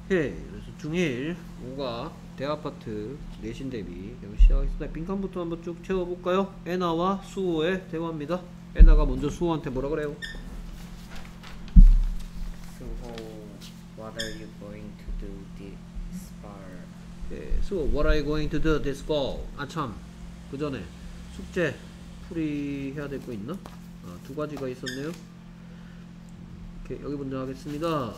예, 그래서 중1 5가 대아파트 내신 대비 여기 시작하겠습니다. 빈칸부터 한번 쭉 채워볼까요? 애나와 수호의 대화입니다. 애나가 먼저 수호한테 뭐라 그래요? So, what are you going to do this fall? 예, 수호, what are you going to do this fall? 아 참, 그 전에 숙제 풀이 해야 될 거 있나? 아, 두 가지가 있었네요. 오케이, 여기 먼저 하겠습니다.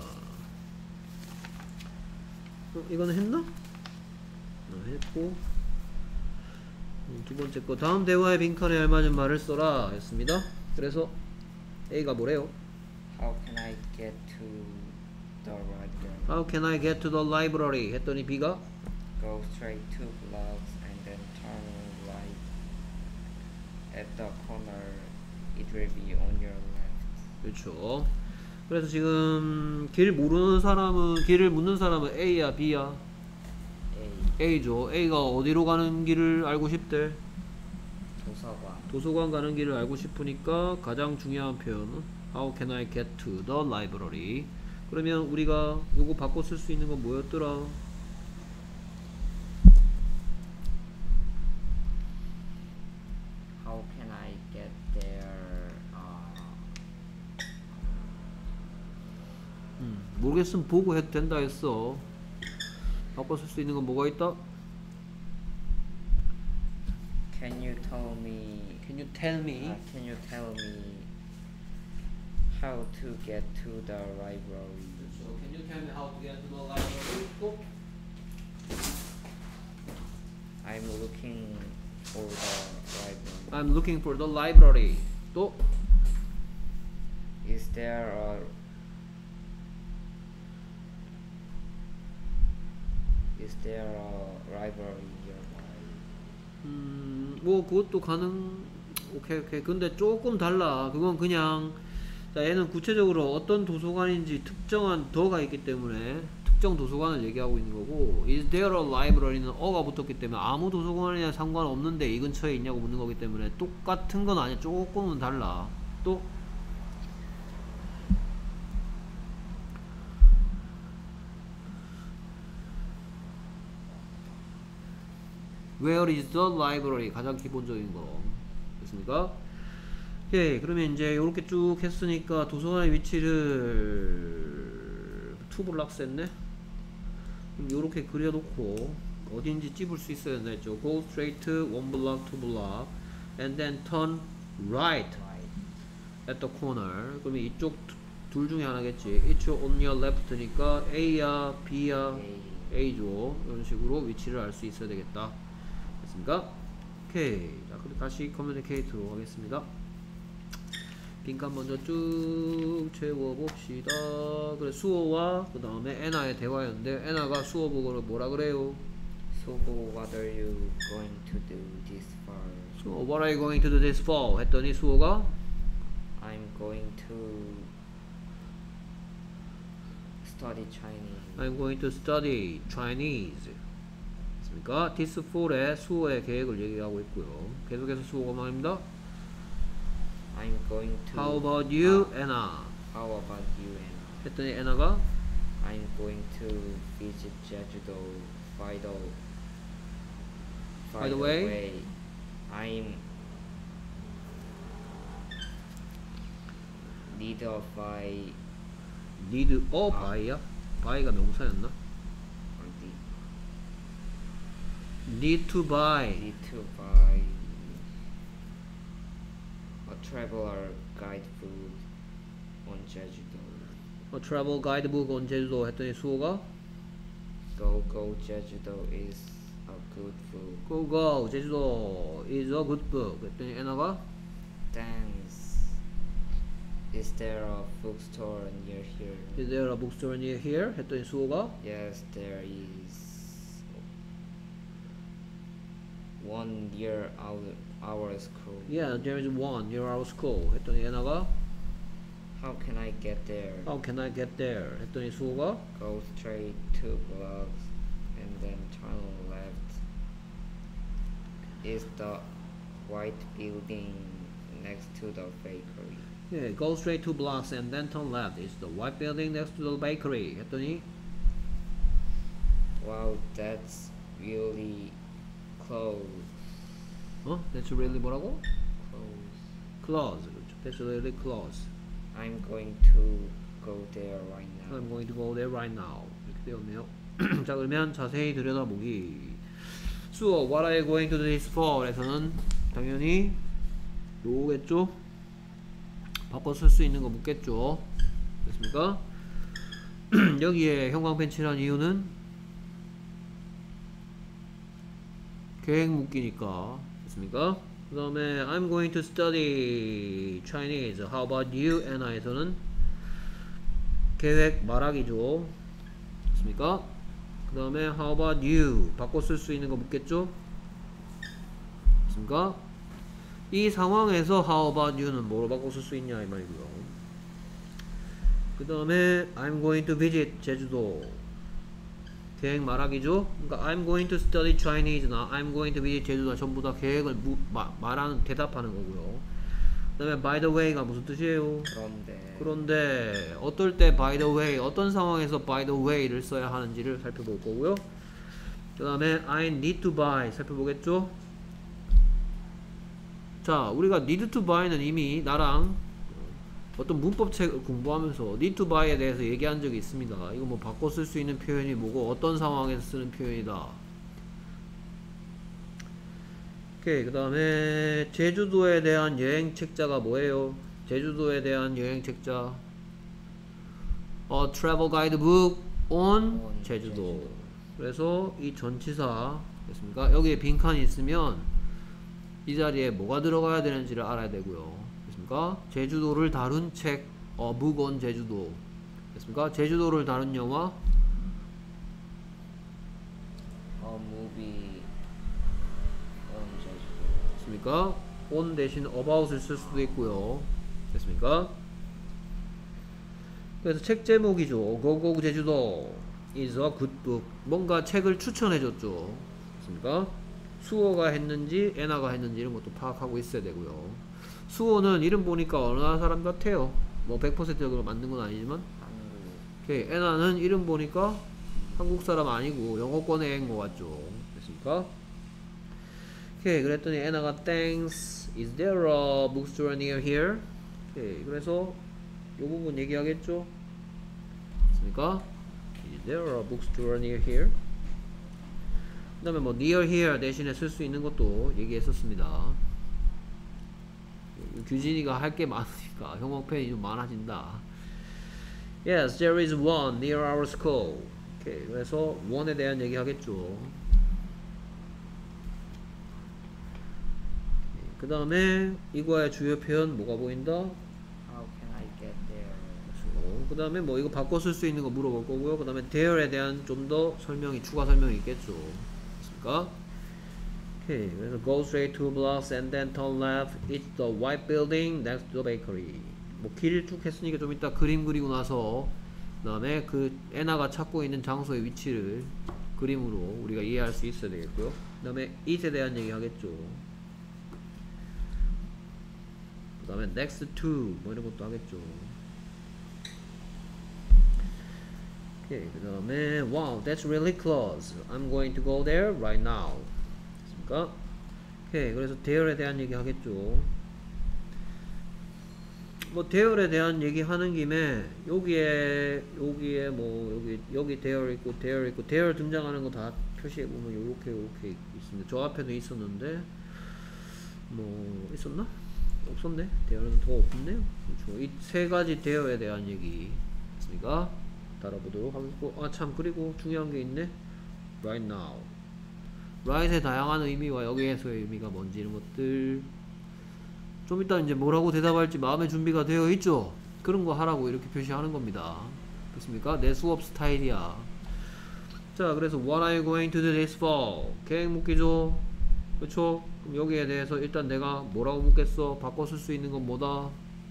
이거는 했나? 했고 두 번째 거 다음 대화의 빈칸에 알맞은 말을 써라 했습니다. 그래서 A가 뭐래요? How can I get to the library? How can I get to the library? 했더니 B가 Go straight 2 blocks and then turn right at the corner. It will be on your left. 그렇죠. 그래서 지금 길 모르는 사람은 길을 묻는 사람은 A야 B야? A. A죠. A가 어디로 가는 길을 알고 싶대? 도서관. 도서관 가는 길을 알고 싶으니까 가장 중요한 표현은 How can I get to the library? 그러면 우리가 요거 바꿔 쓸 수 있는 건 뭐였더라? How can I get there? 모르겠으면 보고 해도 된다 했어. 바꿔 쓸 수 있는 건 뭐가 있다? Can you tell me? Can you tell me? Can you tell me how to get to the library? 그렇죠. Can you tell me how to get to the library? 또? I'm looking for the library. I'm looking for the library. 또? Is there a library nearby? 뭐 그것도 가능. 오케이. 근데 조금 달라. 그건 그냥 자 얘는 구체적으로 어떤 도서관인지 특정한 더가 있기 때문에 특정 도서관을 얘기하고 있는 거고 Is there a library는 어가 붙었기 때문에 아무 도서관이나 상관없는데 이 근처에 있냐고 묻는 거기 때문에 똑같은 건 아니야. 조금은 달라. 또 Where is the library? 가장 기본적인 거 됐습니까? 예, 그러면 이제 이렇게 쭉 했으니까 도서관의 위치를 투 블락스 했네? 그럼 요렇게 그려놓고 어딘지 찝을 수 있어야 된다 했죠. Go straight 1 block, 2 block and then turn right at the corner. 그러면 이쪽 둘 중에 하나겠지. It's on your left니까 A야 B야 A죠. 이런 식으로 위치를 알 수 있어야 되겠다 됐습니까? 오케이. 자, 그럼 다시 커뮤니케이트로 하겠습니다. 빈칸 먼저 쭉 채워봅시다. 그래, 수호와 그 다음에 애나의 대화였는데 애나가 수호 보고 뭐라 그래요? So what are you going to do this fall? 수호, what are you going to do this fall? 했더니 수호가 I'm going to study Chinese. I'm going to study Chinese. 됐습니까? This fall에 수호의 계획을 얘기하고 있고요. 계속해서 수호가 말입니다. I'm going to. How about you, Anna? How about you, Anna? 했더니 애나가 I'm going to visit Jeju-do. By the way, I'm need a buy. need a buy야? buy가 명사였나? need to buy Need to buy a traveler guidebook on Jeju-do. a travel guidebook on 제주도 했더니 수호가 Go Jeju-do is a good book. go 제주도 is a good book 했더니 애나가 Thanks. Is there a bookstore near here? is there a bookstore near here? 했더니 수호가 Yes, there is one near our school. yeah there is one near our school 했더니 애나가 How can I get there? how can I get there? 했더니 수호가 Go straight 2 blocks and then turn left. Is the white building next to the bakery? yeah, go straight 2 blocks and then turn left. It's the white building next to the bakery 했더니 Wow, that's really close. That's really 뭐라고? Close. Close. 그렇죠. That's really close. I'm going to go there right now. I'm going to go there right now. 이렇게 되었네요. 자, 그러면 자세히 들여다보기. 수어 What are you going to do this for? 에서는 당연히 요겠죠? 바꿔 쓸 수 있는 거 묻겠죠? 됐습니까? 여기에 형광펜 칠한 이유는 계획 묻기니까. 됐습니까? 그 다음에 I'm going to study Chinese. How about you? 에서는 계획 말하기죠. 됐습니까? 그 다음에 How about you? 바꿔 쓸 수 있는 거 묻겠죠? 됐습니까? 이 상황에서 How about you는 뭐로 바꿔 쓸 수 있냐 이 말이고요. 그 다음에 I'm going to visit 제주도. 계획 말하기죠. 그러니까 I'm going to study Chinese나 I'm going to visit 제주도가 전부 다 계획을 말하는 대답하는 거고요. 그 다음에 by the way가 무슨 뜻이에요? 그런데 어떨 때 by the way, 어떤 상황에서 by the way를 써야 하는지를 살펴볼 거고요. 그 다음에 I need to buy 살펴보겠죠. 자, 우리가 need to buy는 이미 나랑 어떤 문법책을 공부하면서 need to buy에 대해서 얘기한 적이 있습니다. 이거 뭐 바꿔 쓸 수 있는 표현이 뭐고 어떤 상황에서 쓰는 표현이다. 오케이. 그 다음에 제주도에 대한 여행 책자가 뭐예요? 제주도에 대한 여행 책자 travel guidebook on 제주도. 그래서 이 전치사 됐습니까? 여기에 빈칸이 있으면 이 자리에 뭐가 들어가야 되는지를 알아야 되고요. 됐습니까? 제주도를 다룬 책 book on 제주도. 됐습니까? 제주도를 다룬 영화 movie on 제주도. 됐습니까? on 대신 about을 쓸 수도 있고요. 됐습니까? 그래서 책 제목이죠. 고고 제주도 is a good book. 뭔가 책을 추천해줬죠. 됐습니까? 수호가 했는지 애나가 했는지 이런 것도 파악하고 있어야 되고요. 수호는 이름 보니까 어느 나라 사람 같아요. 뭐 100%적으로 맞는 건 아니지만 오케이. 애나는 이름 보니까 한국 사람 아니고 영어권에 인 것 같죠. 됐습니까? 오케이. 그랬더니 애나가 Thanks. Is there a bookstore near here? 오케이. 그래서 이 부분 얘기하겠죠. 됐습니까? Is there a bookstore near here? 그 다음에 뭐 near here 대신에 쓸 수 있는 것도 얘기했었습니다. 규진이가 할 게 많으니까 형광펜이 좀 많아진다. Yes, there is one near our school. 오케이. 그래서 one에 대한 얘기 하겠죠. 그 다음에 이거의 주요 표현 뭐가 보인다? How can I get there? 그 다음에 뭐 이거 바꿔 쓸 수 있는 거 물어볼 거고요. 그 다음에 there에 대한 좀 더 설명이 추가 설명이 있겠죠. 됐습니까? 오케이. 그래서 go straight 2 blocks and then turn left. It's the white building next to the bakery. 뭐 길을 쭉 했으니까 좀 이따 그림 그리고 나서 그 다음에 그 애나가 찾고 있는 장소의 위치를 그림으로 우리가 이해할 수 있어야 되겠고요. 그 다음에 it에 대한 얘기 하겠죠. 그 다음에 next to 뭐 이런 것도 하겠죠. 오케이. 그 다음에 wow, that's really close. I'm going to go there right now. 됐습니까? 오케이. 그래서 there에 대한 얘기 하겠죠. 뭐 there에 대한 얘기 하는 김에 여기에 뭐 여기 there 있고 there 등장하는 거 다 표시해 보면 요렇게 있습니다. 저 앞에도 있었는데 뭐 있었나? 없었네. there는 더 없네요. 그렇죠. 이 세 가지 there에 대한 얘기 있으니까 따라보도록 하겠고, 아 참 그리고 중요한 게 있네. right now. right의 다양한 의미와 여기에서의 의미가 뭔지 이런 것들 좀 이따 이제 뭐라고 대답할지 마음의 준비가 되어 있죠. 그런 거 하라고 이렇게 표시하는 겁니다. 됐습니까? 내 수업 스타일이야. 자, 그래서 what are you going to do this for? 계획 묻기죠. 그렇죠? 그럼 여기에 대해서 일단 내가 뭐라고 묻겠어? 바꿔 쓸 수 있는 건 뭐다?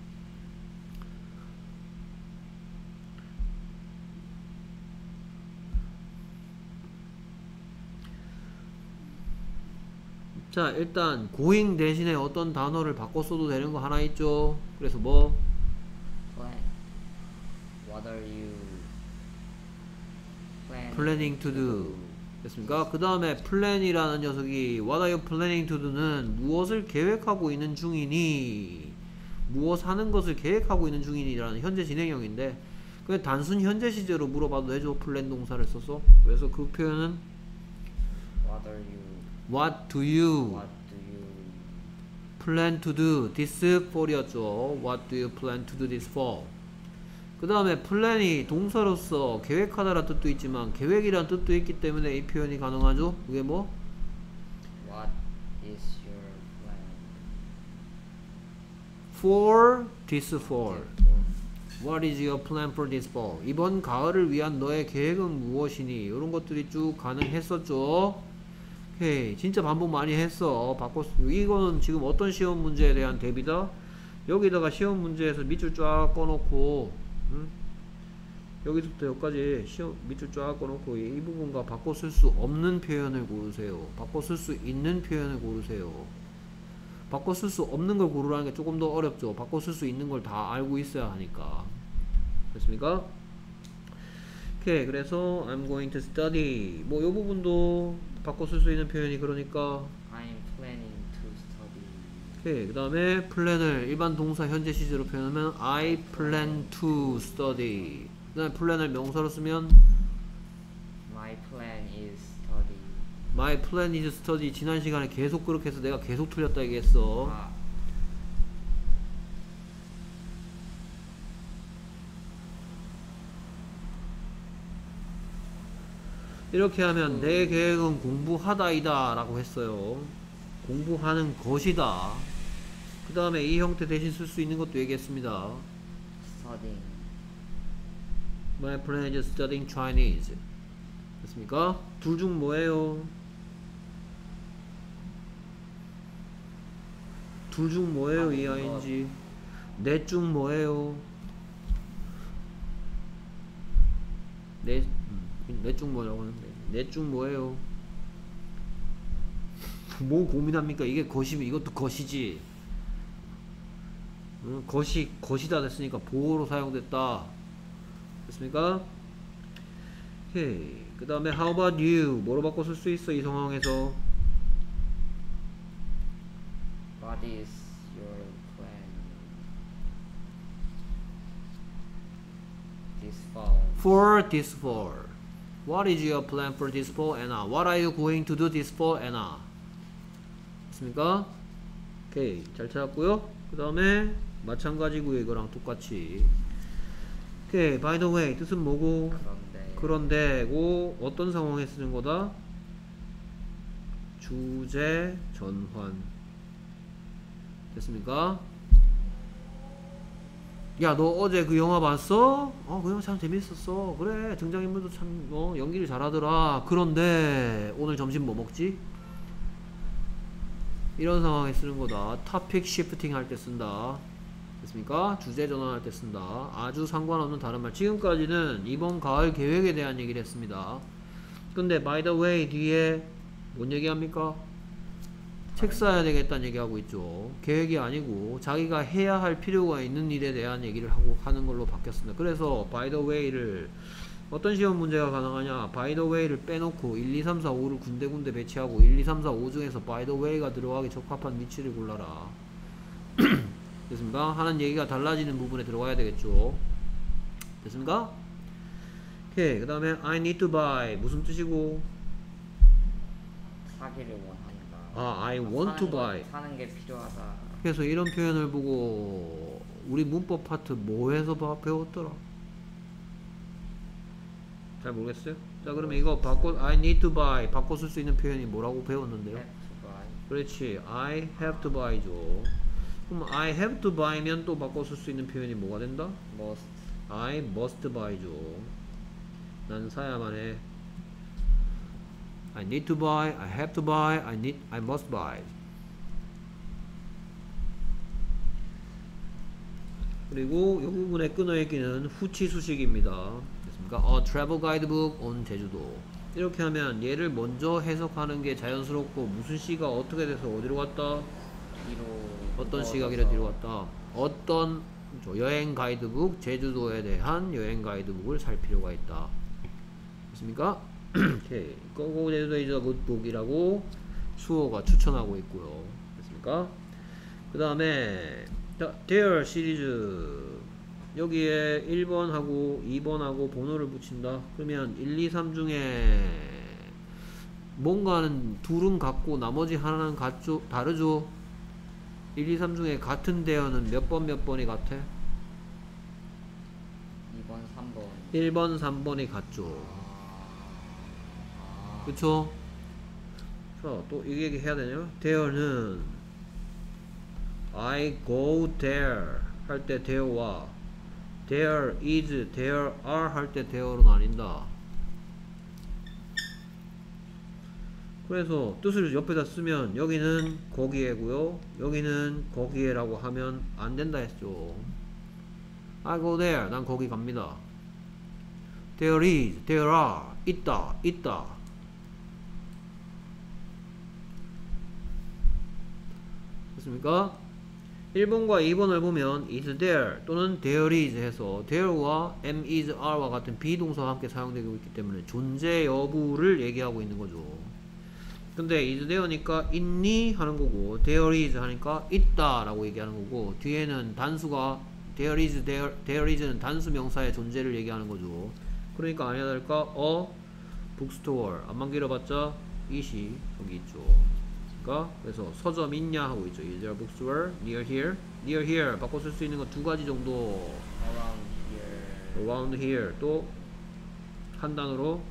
자, 일단 going 대신에 어떤 단어를 바꿔 써도 되는 거 하나 있죠. 그래서 뭐? Plan. What are you planning to do? 됐습니까? 그 다음에 plan이라는 녀석이 what are you planning to do는 무엇을 계획하고 있는 중이니? 무엇 하는 것을 계획하고 있는 중이니라는 현재 진행형인데 그냥 단순 현재 시제로 물어봐도 되죠. plan 동사를 써서. 그래서 그 표현은 What do you what do you plan to do this for이었죠. What do you plan to do this for? 그 다음에 plan이 동사로서 계획하다라는 뜻도 있지만 계획이라는 뜻도 있기 때문에 이 표현이 가능하죠. 그게 뭐? What is your plan For this fall. What is your plan for this fall? 이번 가을을 위한 너의 계획은 무엇이니? 이런 것들이 쭉 가능했었죠. 오케이. 진짜 반복 많이 했어. 이거는 지금 어떤 시험 문제에 대한 대비다? 여기다가 시험 문제에서 밑줄 쫙 꺼놓고 여기서부터 여기까지 시험 밑줄 쫙 꺼놓고 이 부분과 바꿔 쓸 수 없는 표현을 고르세요. 바꿔 쓸 수 있는 표현을 고르세요. 바꿔 쓸 수 없는 걸 고르라는 게 조금 더 어렵죠. 바꿔 쓸 수 있는 걸 다 알고 있어야 하니까. 됐습니까? 오케이. 그래서 I'm going to study. 뭐 요 부분도 바꿔 쓸 수 있는 표현이 그러니까 I'm planning to study. 오케이. 그 다음에 plan을 일반 동사 현재 시제로 표현하면 I plan to study. 그 다음에 plan을 명사로 쓰면 My plan is study. My plan is study. 지난 시간에 계속 그렇게 해서 내가 계속 틀렸다 얘기했어. 이렇게 하면 내 계획은 공부하다이다 라고 했어요. 공부하는 것이다. 그 다음에 이 형태 대신 쓸 수 있는 것도 얘기했습니다. Studying. My plan is studying Chinese. 됐습니까? 둘 중 뭐예요? 둘 중 뭐예요? 이 ing. 넷 중 뭐예요? 넷 중 뭐라고 하는데 넷 중 뭐예요? 뭐 고민합니까? 이게 것이면 이것도 것이지. 것이다 됐으니까 보호로 사용됐다. 됐습니까? 오케이. 그 다음에 how about you? 뭐로 바꿔 쓸 수 있어 이 상황에서? What is your plan this fall? For this fall. What is your plan for this fall, Anna? What are you going to do this fall, Anna? 됐습니까? 오케이. 잘 찾았고요. 그 다음에 마찬가지고요. 이거랑 똑같이. 오케이. By the way, 뜻은 뭐고? 그런데고 어떤 상황에 쓰는 거다? 주제 전환. 됐습니까? 야, 너 어제 그 영화 봤어? 그 영화 참 재밌었어. 그래, 등장인물도 참 연기를 잘하더라. 그런데 오늘 점심 뭐 먹지? 이런 상황에 쓰는 거다. 토픽 시프팅 할 때 쓴다. 됐습니까? 주제 전환할 때 쓴다. 아주 상관없는 다른 말. 지금까지는 이번 가을 계획에 대한 얘기를 했습니다. 근데 by the way 뒤에 뭔 얘기합니까? 책 사야 되겠다는 얘기하고 있죠. 계획이 아니고 자기가 해야 할 필요가 있는 일에 대한 얘기를 하는 걸로 바뀌었습니다. 그래서 by the way를 어떤 시험 문제가 가능하냐? by the way를 빼놓고 1, 2, 3, 4, 5를 군데군데 배치하고 1, 2, 3, 4, 5 중에서 by the way가 들어가기 적합한 위치를 골라라. 됐습니까? 하는 얘기가 달라지는 부분에 들어가야 되겠죠. 됐습니까? 오케이. 그 다음에 I need to buy 무슨 뜻이고? 사기를 원한다. I want to buy. 사는 게 필요하다. 그래서 이런 표현을 보고 우리 문법 파트 뭐 해서 배웠더라? 잘 모르겠어요? 자, 그러면 이거 I need to buy 바꿔 쓸 수 있는 표현이 뭐라고 배웠는데요? Have to buy. 그렇지. I have to buy죠. 그럼 I have to buy면 또 바꿔 쓸 수 있는 표현이 뭐가 된다? Must. I must buy죠. 난 사야만 해. I need to buy, I have to buy, I must buy. 그리고 이 부분의 끊어읽기는 후치 수식입니다. 됐습니까? A travel guidebook on 제주도. 이렇게 하면 얘를 먼저 해석하는 게 자연스럽고 무슨 시가 어떻게 돼서 어디로 갔다? 뒤로. 어떤 시각이라 뒤로 갔다? 어떤 여행 가이드북, 제주도에 대한 여행 가이드북을 살 필요가 있다. 됐습니까? 오케이. Go there is a good book이라고 수호가 추천하고 있고요. 됐습니까? 그 다음에 there 시리즈 여기에 1번하고 2번하고 번호를 붙인다. 그러면 1, 2, 3 중에 뭔가는 둘은 같고 나머지 하나는 같죠? 다르죠? 1, 2, 3 중에 같은 대어는 몇 번이 같아? 2번, 3번. 1번, 3번이 같죠? 그쵸? 자, 또 이 얘기 해야 되냐? there는 I go there 할 때 there와 there is, there are 할 때 there로 나뉜다. 그래서 뜻을 옆에다 쓰면 여기는 거기에고요, 여기는 거기에라고 하면 안 된다 했죠. I go there, 난 거기 갑니다. There is, there are, 있다. 됐습니까? 1번과 2번을 보면 is there 또는 there is 해서 there와 am, is, are와 같은 비동사와 함께 사용되고 있기 때문에 존재 여부를 얘기하고 있는 거죠. 근데 is there니까 있니? 하는 거고 there is 하니까 있다 라고 얘기하는 거고 뒤에는 단수가 there is는 단수 명사의 존재를 얘기하는 거죠. 그러니까 아니야 될까? bookstore 안만 길어봤자 it이 여기 있죠. 그래서 서점 있냐 하고 있죠. Is there a bookstore near here? near here 바꿔 쓸 수 있는 거 두 가지 정도. around here 또 한 단어로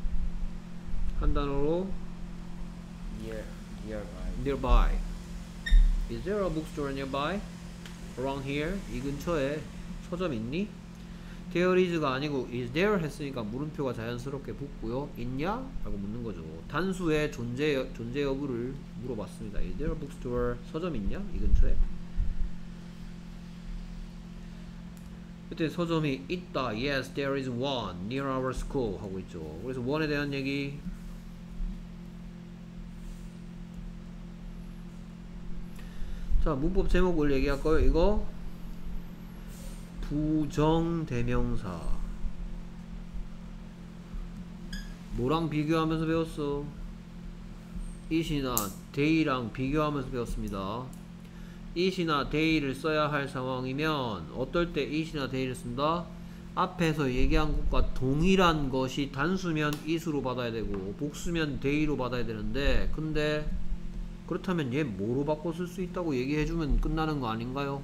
nearby. Is there a bookstore nearby? around here 이 근처에 서점 있니? there is가 아니고 is there 했으니까 물음표가 자연스럽게 붙고요. 있냐? 라고 묻는 거죠. 단수의 존재 여부를 물어봤습니다. Is there a bookstore? 서점 있냐? 이 근처에? 그때 서점이 있다. Yes, there is one near our school 하고 있죠. 그래서 one에 대한 얘기. 자, 문법 제목을 얘기할 거예요. 이거 부정대명사 뭐랑 비교하면서 배웠어? it이나 they랑 비교하면서 배웠습니다. it이나 they를 써야 할 상황이면 어떨 때 it이나 they를 쓴다? 앞에서 얘기한 것과 동일한 것이 단수면 it으로 받아야 되고 복수면 they로 받아야 되는데 근데 그렇다면 얘 뭐로 바꿔 쓸 수 있다고 얘기해주면 끝나는 거 아닌가요?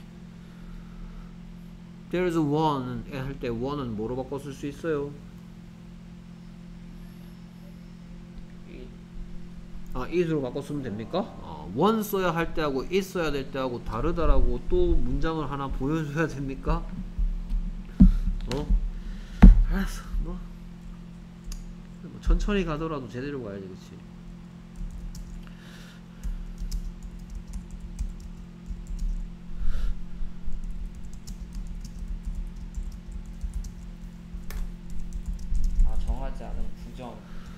There's one 할 때 one은 뭐로 바꿔 쓸 수 있어요? it으로 바꿔 쓰면 됩니까? one 써야 할 때하고 it 써야 될 때하고 다르다라고 또 문장을 하나 보여줘야 됩니까? 알았어. 뭐 천천히 가더라도 제대로 가야지, 그치? 정하지 않은 부정.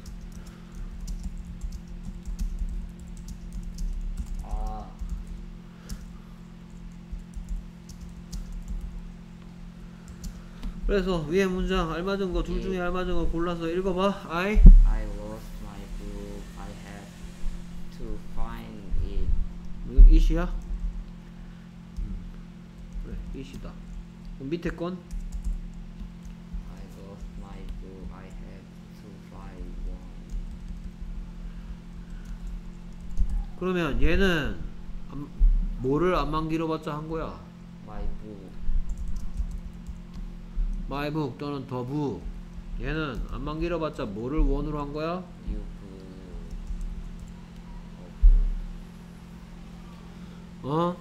그래서 위에 문장 알맞은 거 둘 중에 알맞은 거 골라서 읽어봐. I lost my book. I had to find it. 이거 it이야? 그래, it이다. 그럼 밑에 건? I lost my book. I had to find one. 그러면 얘는 뭐를 안만 길어봤자 한 거야? My book. my book 또는 the book. 얘는 안만 길어봤자 뭐를 원으로 한 거야? You book.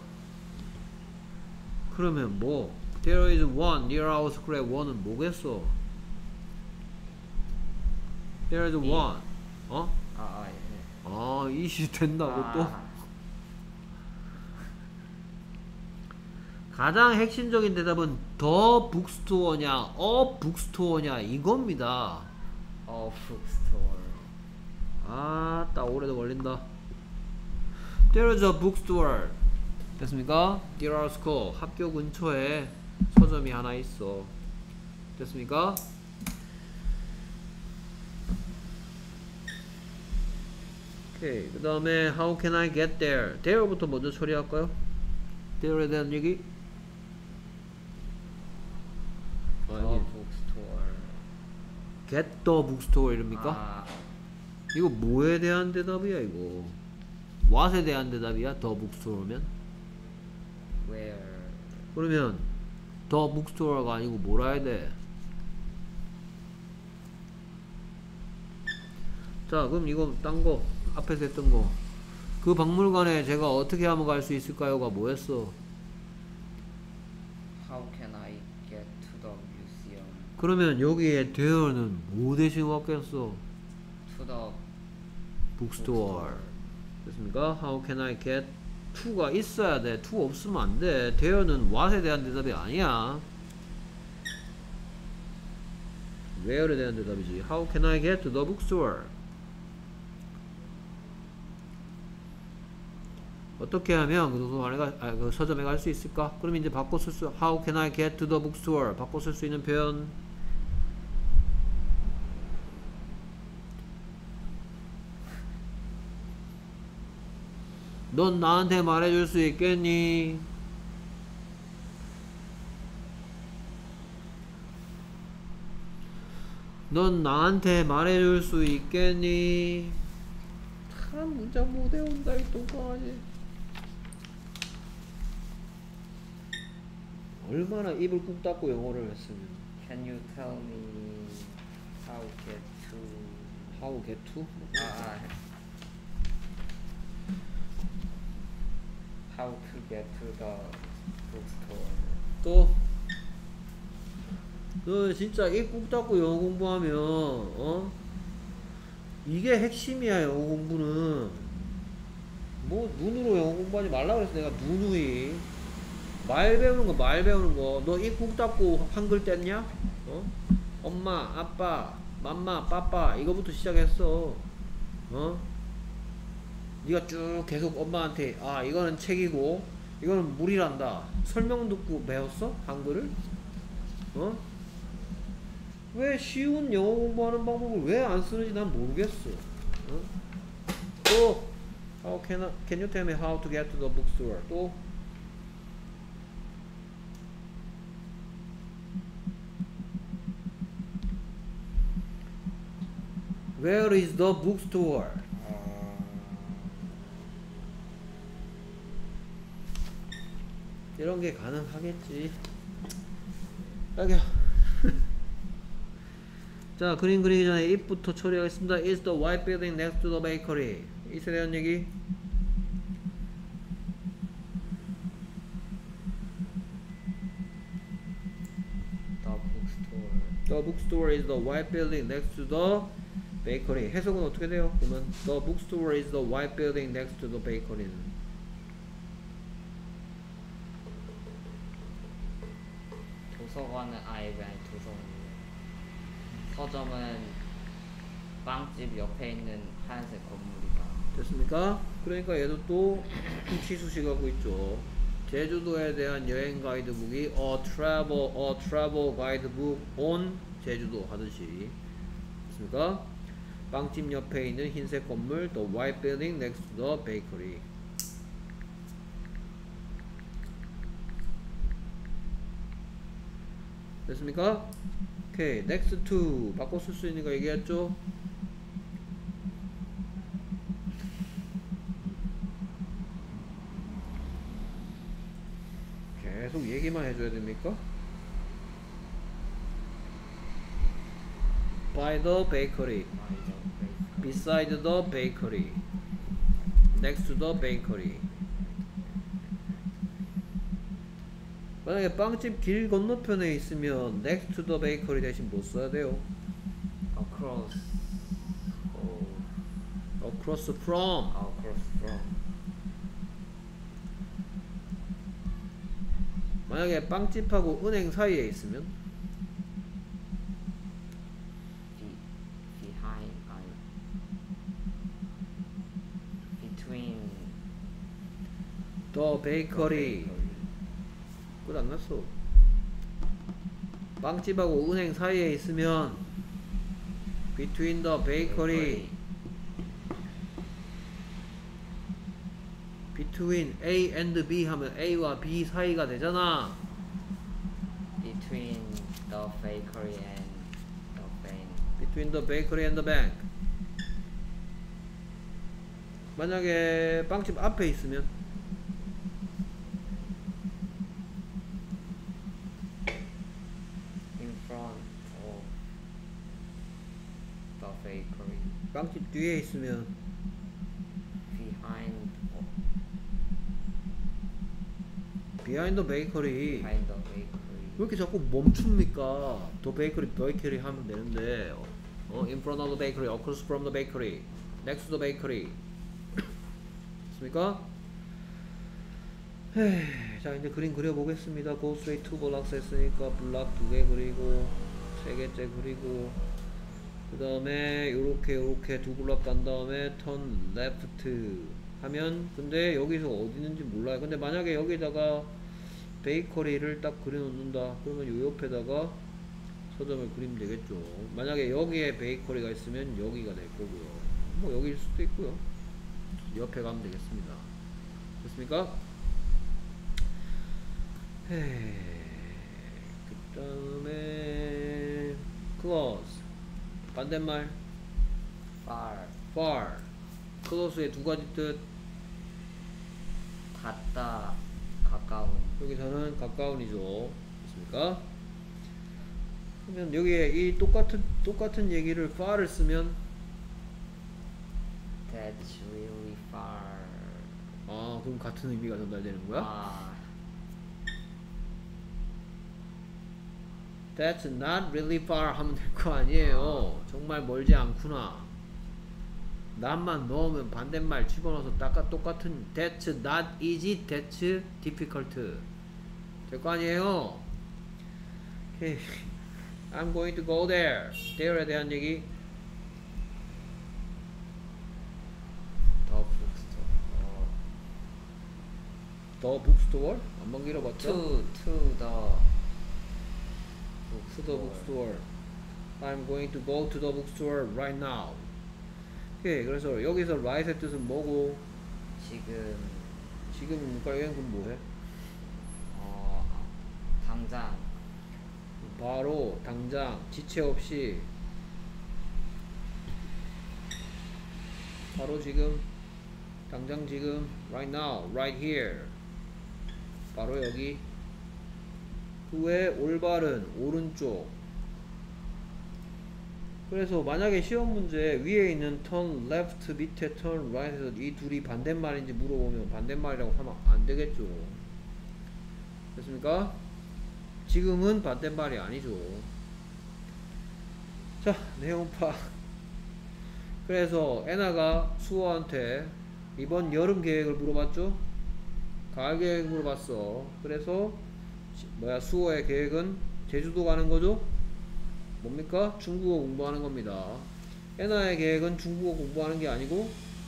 그러면 뭐? There is one near our school에 one은 뭐겠어? There is one. 예. it이 된다고 또? 가장 핵심적인 대답은 the bookstore냐, a bookstore냐 이겁니다. A bookstore. 딱 오래도 걸린다. There is a bookstore. 됐습니까? Near our school. 학교 근처에 서점이 하나 있어. 됐습니까? 오케이. 그 다음에 how can I get there? there부터 먼저 처리할까요? there에 대한 얘기? The 아니, bookstore. get the bookstore 이럽니까? 아, 이거 뭐에 대한 대답이야 이거? what에 대한 대답이야? the bookstore면? where? 그러면 the bookstore가 아니고 뭐라 해야 돼? 자, 그럼 이거 딴 거 앞에서 했던 거 그 박물관에 제가 어떻게 하면 갈 수 있을까요가 뭐였어? How can I get to the museum? 그러면 여기에 there는 뭐 대신 왔겠어? To the bookstore 됐습니까? How can I get to가 있어야 돼. to 없으면 안 돼. there는 what에 대한 대답이 아니야. where에 대한 대답이지. How can I get to the bookstore? 어떻게 하면 그 도서관에 그 서점에 갈 수 있을까? 그럼 이제 바꿔 쓸 수 How can I get to the bookstore? 바꿔 쓸 수 있는 표현 넌 나한테 말해줄 수 있겠니? 넌 나한테 말해줄 수 있겠니? 참 문자 못 외운다 이 똥강아지. 얼마나 입을 꾹 닫고 영어를 했으면. Can you tell me how get to? How get to? How to get to the bookstore? 또 너 진짜 입 꾹 닫고 영어 공부하면 어? 이게 핵심이야 영어 공부는. 뭐 눈으로 영어 공부하지 말라 그랬어 내가. 누누이 말 배우는 거 말 배우는 거. 너 입 꾹 닫고 한글 뗐냐? 어? 엄마 아빠 맘마 빠빠 이거부터 시작했어. 어? 네가 쭉 계속 엄마한테 아 이거는 책이고 이거는 물이란다 설명 듣고 배웠어? 한글을? 어? 왜 쉬운 영어 공부하는 방법을 왜 안 쓰는지 난 모르겠어. 어? 또 can you tell me how to get to the bookstore? 또 Where is the bookstore? 이런 게 가능하겠지. 딱이야. 자, 그림 그리기 전에 if부터 처리하겠습니다. Is the white building next to the bakery? 이에 대한 얘기. The bookstore is the white building next to the bakery. 해석은 어떻게 돼요? 그러면 the bookstore is the white building next to the bakery. 도서관은 아이가 도서관. 서점은 빵집 옆에 있는 하얀색 건물이다. 됐습니까? 그러니까 얘도 또 치수식하고 있죠. 제주도에 대한 여행 가이드북이 a travel guidebook on 제주도 하듯이. 됐습니까? 빵집 옆에 있는 흰색 건물 the white building next to the bakery. 됐습니까? 오케이. next to 바꿔 쓸 수 있는 거 얘기했죠? 계속 얘기만 해줘야 됩니까? by the bakery, beside the bakery, next to the bakery. 만약에 빵집 길 건너편에 있으면 next to the bakery 대신 뭐 써야 돼요? Across. across from. Across from. 만약에 빵집하고 은행 사이에 있으면 Behind. Between. the bakery. 끝 안 났어. 빵집하고 은행 사이에 있으면 between the bakery between A and B 하면 A와 B 사이가 되잖아. between the bakery and the bank. between the bakery and the bank. 만약에 빵집 앞에 있으면 In front of the bakery. 빵집 뒤에 있으면 Behind behind the bakery. behind the bakery. 왜 이렇게 자꾸 멈춥니까? the bakery, bakery 하면 되는데 in front of the bakery, across from the bakery, next to the bakery. 됐습니까? 자 이제 그림 그려보겠습니다. go straight to blocks 했으니까 블락 2개 그리고 3개째 그리고 그 다음에 요렇게 두 블럭 간 다음에 turn left 하면 근데 여기서 어디 있는지 몰라요. 근데 만약에 여기다가 베이커리를 딱 그려 놓는다 그러면 요 옆에다가 서점을 그리면 되겠죠. 만약에 여기에 베이커리가 있으면 여기가 될 거고요. 뭐 여기일 수도 있고요. 옆에 가면 되겠습니다. 됐습니까? 그 다음에 close 반대말 far far close의 두 가지 뜻. 닿다 가까운. 여기서는 가까운이죠. 됐습니까? 그러면 여기에 이 똑같은 얘기를 far를 쓰면 That's really far. 아 그럼 같은 의미가 전달되는 거야? 아, That's not really far 하면 될 거 아니에요. 정말 멀지 않구나. not만 넣으면 반대말 집어넣어서 똑같은 That's not easy, that's difficult 될 거 아니에요. Okay. I'm going to go there. there에 대한 얘기 the bookstore. The bookstore? 안만 길어봤죠? To the bookstore. I'm going to go to the bookstore right now. 오케이. 그래서 여기서 right의 뜻은 뭐고? 지금 문과여행 그럼 뭐해? 당장 바로 당장 지체 없이 바로 지금 당장 지금 right now right here 바로 여기 그 외에 올바른 오른쪽. 그래서 만약에 시험 문제 위에 있는 turn left 밑에 turn right 해서 이 둘이 반대말인지 물어보면 반대말이라고 하면 안 되겠죠. 됐습니까? 지금은 반대말이 아니죠. 자, 내용 파악. 그래서 애나가 수호한테 이번 여름 계획을 물어봤죠? 가을 계획 물어봤어. 그래서 수호의 계획은 제주도 가는 거죠? 뭡니까? 중국어 공부하는 겁니다. 애나의 계획은 중국어 공부하는 게 아니고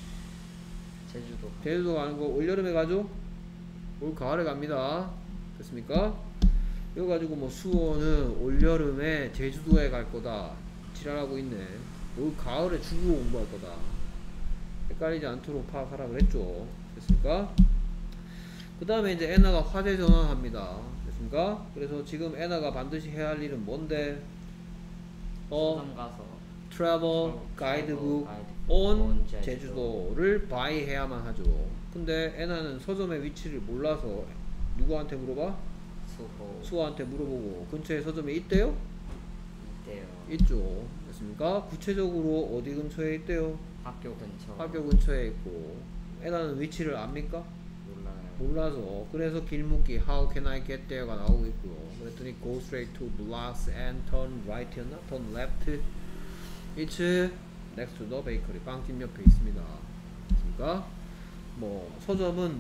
제주도 가는 거. 올여름에 가죠? 올 가을에 갑니다. 됐습니까? 이거 가지고 뭐 수호는 올여름에 제주도에 갈 거다 지랄하고 있네. 올 가을에 중국어 공부할 거다. 헷갈리지 않도록 파악하라 그랬죠. 됐습니까? 그 다음에 이제 애나가 화제 전환합니다. 됐습니까? 그래서 지금 애나가 반드시 해야 할 일은 뭔데? 서점 가서 travel guidebook on 제주도를 buy 해야만 하죠. 근데 애나는 서점의 위치를 몰라서 누구한테 물어봐? 수호한테 물어보고 근처에 서점이 있대요? 있죠. 됐습니까? 구체적으로 어디 근처에 있대요? 학교 근처에 있고. 애나는 위치를 압니까? 몰라서. 그래서 길목이 how can I get there가 나오고 있고요. 그랬더니 go straight to blocks and turn right였나? turn left. It's next to the bakery. 빵집 옆에 있습니다. 됐습니까? 서점은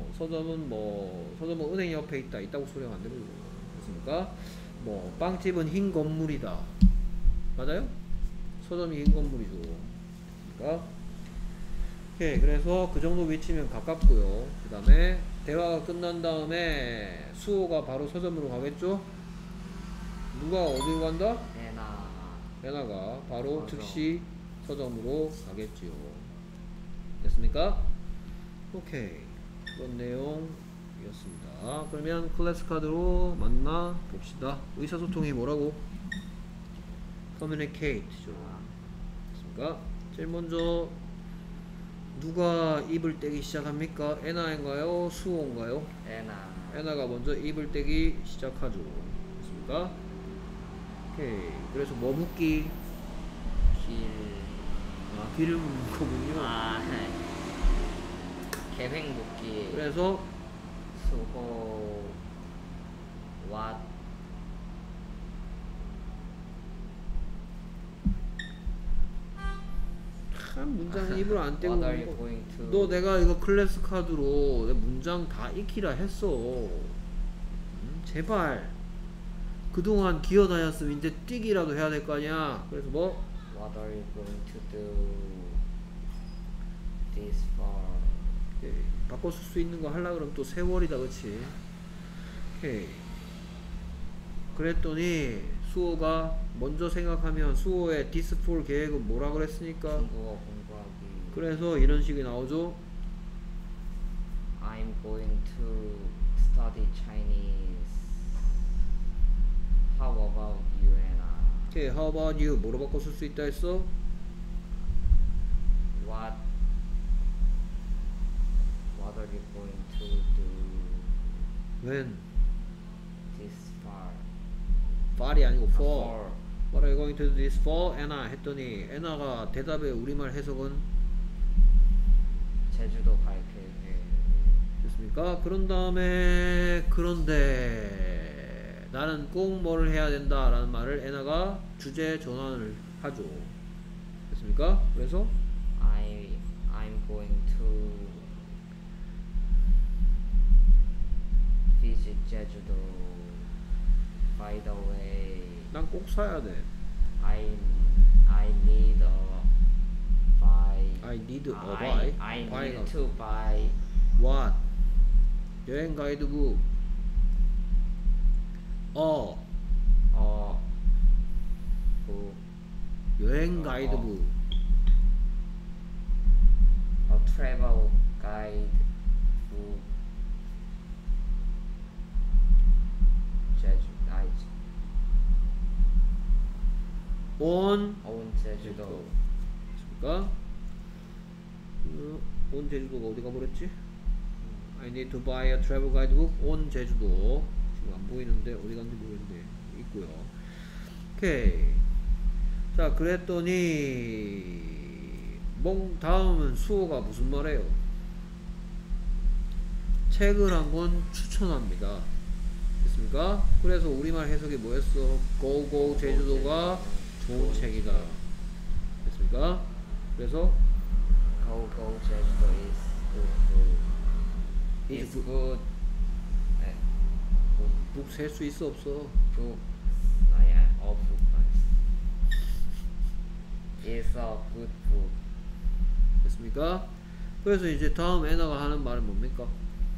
은행 옆에 있다고 소리가 안 되고요. 됐습니까? 빵집은 흰 건물이다. 맞아요? 서점이 흰 건물이죠. 됐습니까? 오케이. 그래서 그 정도 위치면 가깝고요. 그 다음에 대화가 끝난 다음에 수호가 바로 서점으로 가겠죠? 누가 어디로 간다? 애나가 바로 즉시 서점으로 가겠지요. 됐습니까? 오케이. 그런 내용이었습니다. 그러면 클래스 카드로 만나 봅시다. 의사소통이 뭐라고? communicate죠. 그러니까 제일 먼저 누가 입을 떼기 시작합니까? 에나인가요? 수호인가요? 에나 에나가 먼저 입을 떼기 시작하죠. 됐습니까? 오케이. 그래서 뭐 묻기? 길 길을 묻는 거군요. 계획 묻기 그래서 수호 what 참 문장 입을 안 떼고 what are 있는 you 거. going to 너 내가 이거 클래스 카드로 내 문장 다 익히라 했어. 제발. 그동안 기어다녔으면 이제 뛰기라도 해야 될 거 아니야. 그래서 뭐? what are you going to do this for 오케이. 바꿔 쓸 수 있는 거 하려 그러면 또 세월이다, 그치? 오케이. 그랬더니 수호가 먼저 생각하면 수호의 this for 계획은 뭐라 그랬으니까? 중국어 공부하기 그래서 이런 식이 나오죠. I'm going to study Chinese. How about you, Anna? 오케이. How about you? 뭐로 바꿔 쓸 수 있다 했어? What are you going to do When? this far? far이 아니고 for. For What are you going to do this for? Anna 했더니 Anna가 대답의 우리말 해석은 제주도 갈 계획. 됐습니까? 그런 다음에 그런데 나는 꼭 뭐를 해야 된다 라는 말을 애나가 주제 전환을 하죠. 됐습니까? 그래서 I'm going to visit 제주도. By the way, 난 꼭 사야 돼. I need a buy. I need a I buy. need to buy What? 여행 가이드북. book. 여행 가이드북. A travel guide book. 온 제주도. 됐습니까? 온 제주도가 어디 가버렸지? I need to buy a travel guidebook on 제주도. 지금 안 보이는데 어디 갔는지 모르겠는데 있고요. 오케이. 자, 그랬더니 다음은 수호가 무슨 말해요? 책을 한권 추천합니다. 됐습니까? 그래서 우리말 해석이 뭐였어? Go Go 제주도가 좋은 책이다. 됐습니까? 그래서 Go 제주도 is good food. is It's good. 네. 북 셀 수 있어 없어? book. book. It's a good book. 됐습니까? 그래서 이제 다음 애나가 하는 말은 뭡니까?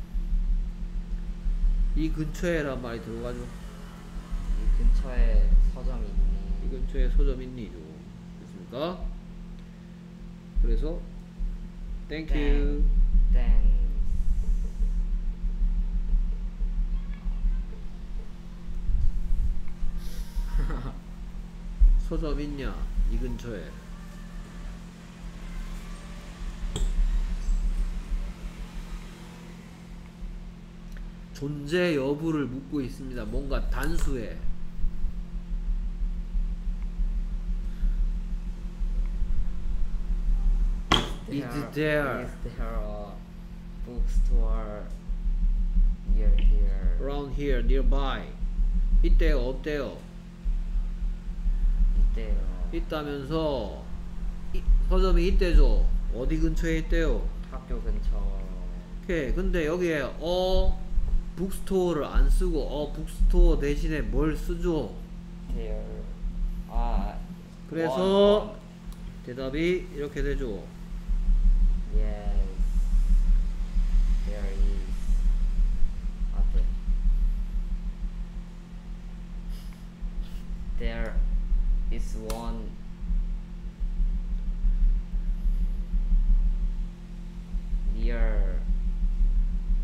이 근처에 란 말이 들어가죠. 이 근처에 서점 이 있니? 근처에 서점 있니죠. 됐습니까? 그래서 Thank you. Thanks. 서점 있냐? 이 근처에. 존재 여부를 묻고 있습니다. 뭔가 단수에. Is there Is there a bookstore near here? around here nearby? 이때요 없대요? 있대요. 있다면서 서점이 있대죠. 어디 근처에 있대요? 학교 근처. 오케이. 근데 여기에 북스토어를 안 쓰고 북스토어 대신에 뭘 쓰죠? There. 그래서 대답이 이렇게 되죠. Yes. There is. 네. There is one near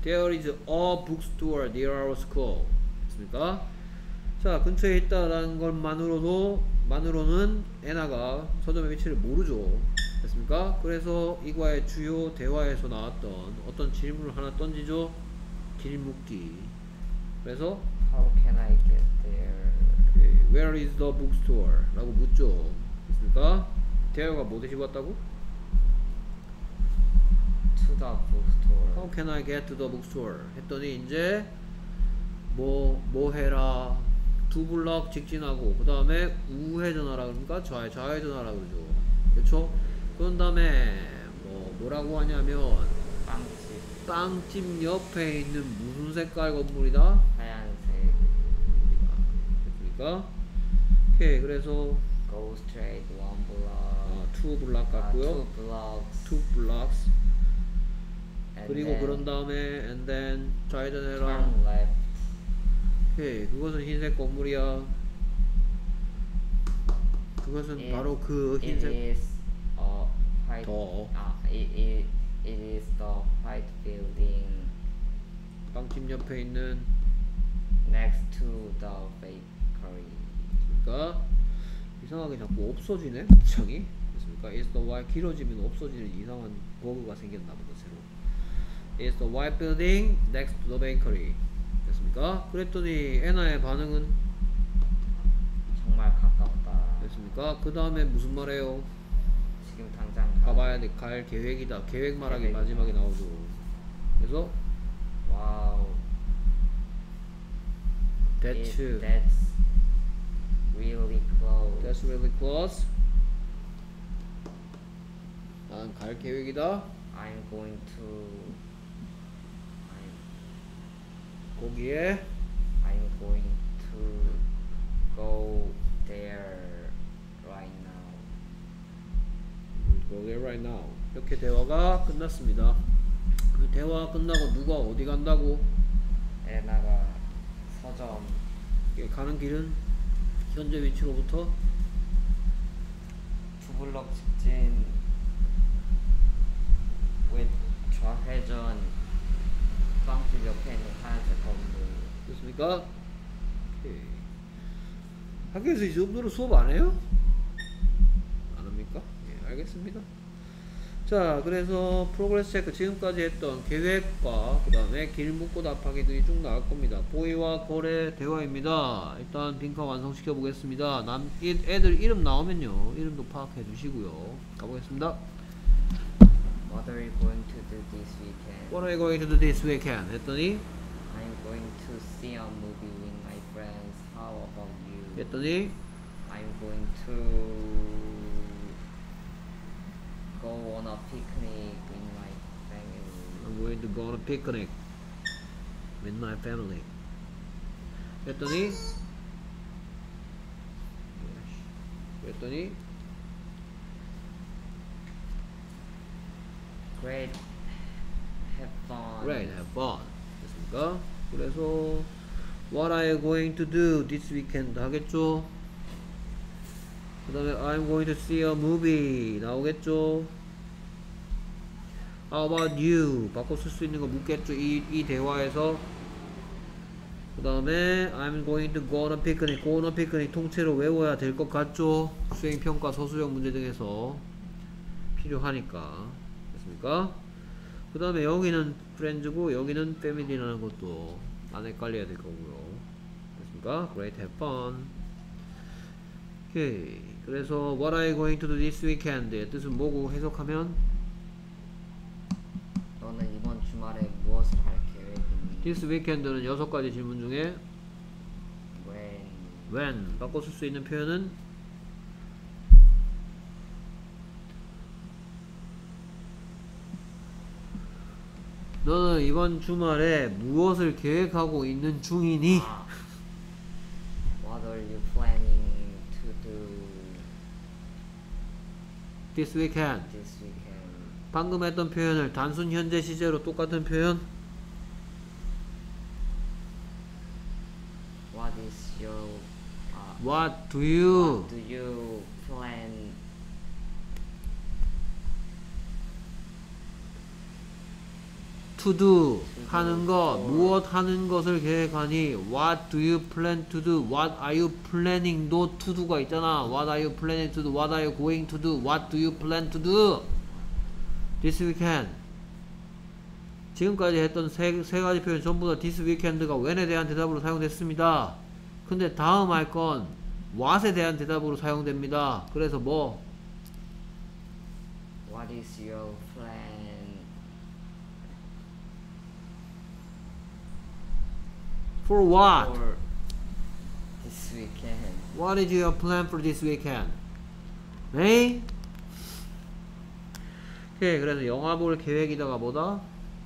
There is a bookstore near our school. 됐습니까? 자, 근처에 있다라는 것만으로는 애나가 서점의 위치를 모르죠. 됐습니까? 그래서 이과의 주요 대화에서 나왔던 어떤 질문을 하나 던지죠. 길묻기. 그래서 How can I get there? Where is the bookstore? 라고 묻죠. 됐습니까? 대화가 뭐 대시고 왔다고? To the bookstore. How can I get to the bookstore? 했더니 이제 뭐 해라. 두 블럭 직진하고 그 다음에 우회전하라 그러니까 좌회전하라 그러죠. 그렇죠? 그런 다음에 뭐라고 하냐면 빵집. 빵집 옆에 있는 무슨 색깔 건물이다? 하얀색. 됐습니까? 오케이. 그래서 Go straight one block. two 블럭 같고요. Two blocks. two blocks. And 그리고 then 그런 다음에 and then 좌회전해라. turn left. 오케이. 그것은 흰색 건물이야. 그것은 바로 그 흰색 It is a white. 더 It is the white building 빵집 옆에 있는 next to the bakery. 그러니까 이상하게 자꾸 없어지네 창이. 됐습니까? It's the white 길어지면 없어지는 이상한 버그가 생겼나 보다 새로. It's the white building next to the bakery. 됐습니까? 그랬더니 애나의 반응은 정말 가깝다. 됐습니까? 그 다음에 무슨 말해요? 지금 당장 가봐야 돼. 갈 계획이다. 계획 말하기 계획이다. 마지막에 나오죠. 그래서 와우. that's really close. that's really close. 난 갈 계획이다. I'm going to. 거기에 I'm going to go there right now. go there right now. 이렇게 대화가 끝났습니다. 그 대화 끝나고 누가 어디 간다고? 에나가 서점. 가는 길은 현재 위치로부터 두 블럭 직진 with 좌회전 빵집 옆에 있는 하얀색 건물. 됐습니까? 오케이. 학교에서 이 정도로 수업 안 해요? 안 합니까? 예, 알겠습니다. 자, 그래서 프로그레스 체크 지금까지 했던 계획과 그 다음에 길 묻고 답하기들이 쭉 나올 겁니다. 보이와 걸의 대화입니다. 일단 빈칸 완성시켜 보겠습니다. 애들 이름 나오면요 이름도 파악해 주시고요. 가보겠습니다. What are you going to do this weekend? What are you going to do this weekend? 했더니 I'm going to see a movie with my friends. How about you? 했더니 I'm going to go on a picnic with my family. I'm going to go on a picnic with my family. 했더니 Great, have fun. Great, have fun. 됐습니까? 그래서 What are you going to do this weekend? 하겠죠? 그 다음에 I'm going to see a movie 나오겠죠? How about you? 바꿔 쓸 수 있는 거 묻겠죠? 이 대화에서. 그 다음에 I'm going to go on a picnic. Go on a picnic 통째로 외워야 될 것 같죠? 수행평가 서술형 문제 등에서 필요하니까. 됐습니까? 그 다음에 여기는 friends고 여기는 family라는 것도 안 헷갈려야 될 거고요. 됐습니까? Great, have fun. 오케이. 그래서 What are you going to do this weekend? 의 뜻은 뭐고 해석하면 너는 이번 주말에 무엇을 할 계획이니? This weekend는 6가지 질문 중에 When? 바꿔 쓸 수 있는 표현은 너는 이번 주말에 무엇을 계획하고 있는 중이니? What are you planning to do This weekend. this weekend? 방금 했던 표현을 단순 현재 시제로 똑같은 표현 What is your What do you what do you plan to do? to 하는 것, 무엇 하는 것을 계획하니? What do you plan to do? What are you planning not to do가 있잖아. What are you planning to do? What are you going to do? What do you plan to do? This weekend. 지금까지 했던 세 가지 표현 전부 다 this weekend가 when에 대한 대답으로 사용됐습니다. 근데 다음 할 건 what에 대한 대답으로 사용됩니다. 그래서 뭐? What is your plan For what? for this weekend? What is your plan for this weekend? 에이? 오케이, 그래서 영화 볼 계획이다가 뭐다?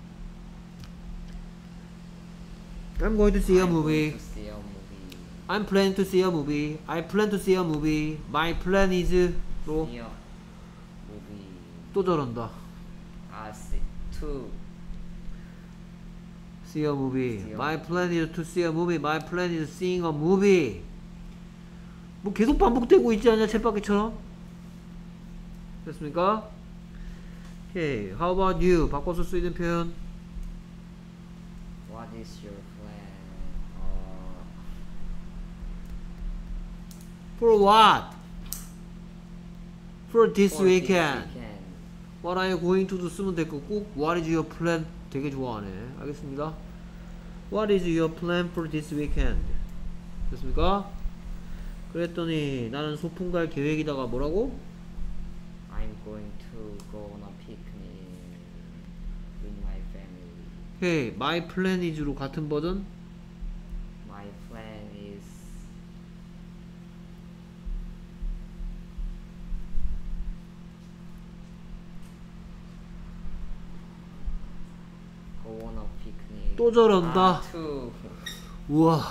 I'm going to see a I'm movie. going to see a movie. I'm planning to see a movie. I plan to see a movie. My plan is 또, See a movie. 또 저런다. To See a movie. See a My movie. plan is to see a movie. My plan is seeing a movie. 뭐 계속 반복되고 있지 않냐, 쳇바퀴처럼? 됐습니까? 오케이. How about you? 바꿔서 쓰이는 표현. What is your plan? For what? For this For weekend. This weekend. What are you going to do 쓰면 될 거고 꼭 What is your plan 되게 좋아하네. 알겠습니다. What is your plan for this weekend? 됐습니까? 그랬더니 나는 소풍 갈 계획이다가 뭐라고? I'm going to go on a picnic with my family. Hey, my plan is로 같은 버전? My plan is go on a picnic. 또 저런다. To 우와.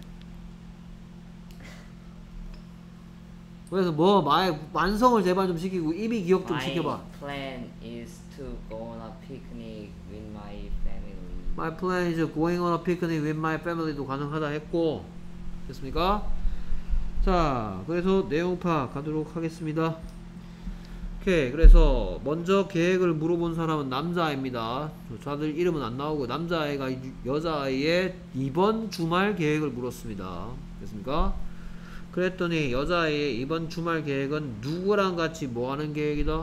그래서 뭐 완성을 제발 좀 시키고 입이 기억 좀 시켜봐. My plan is to go on a picnic with my family. My plan is going on a picnic with my family도 가능하다 했고 됐습니까? 자, 그래서 내용 파악하도록 하겠습니다. 오케이, 그래서 먼저 계획을 물어본 사람은 남자아이입니다. 다들 이름은 안 나오고 남자아이가 여자아이의 이번 주말 계획을 물었습니다. 됐습니까? 그랬더니 여자아이의 이번 주말 계획은 누구랑 같이 뭐 하는 계획이다?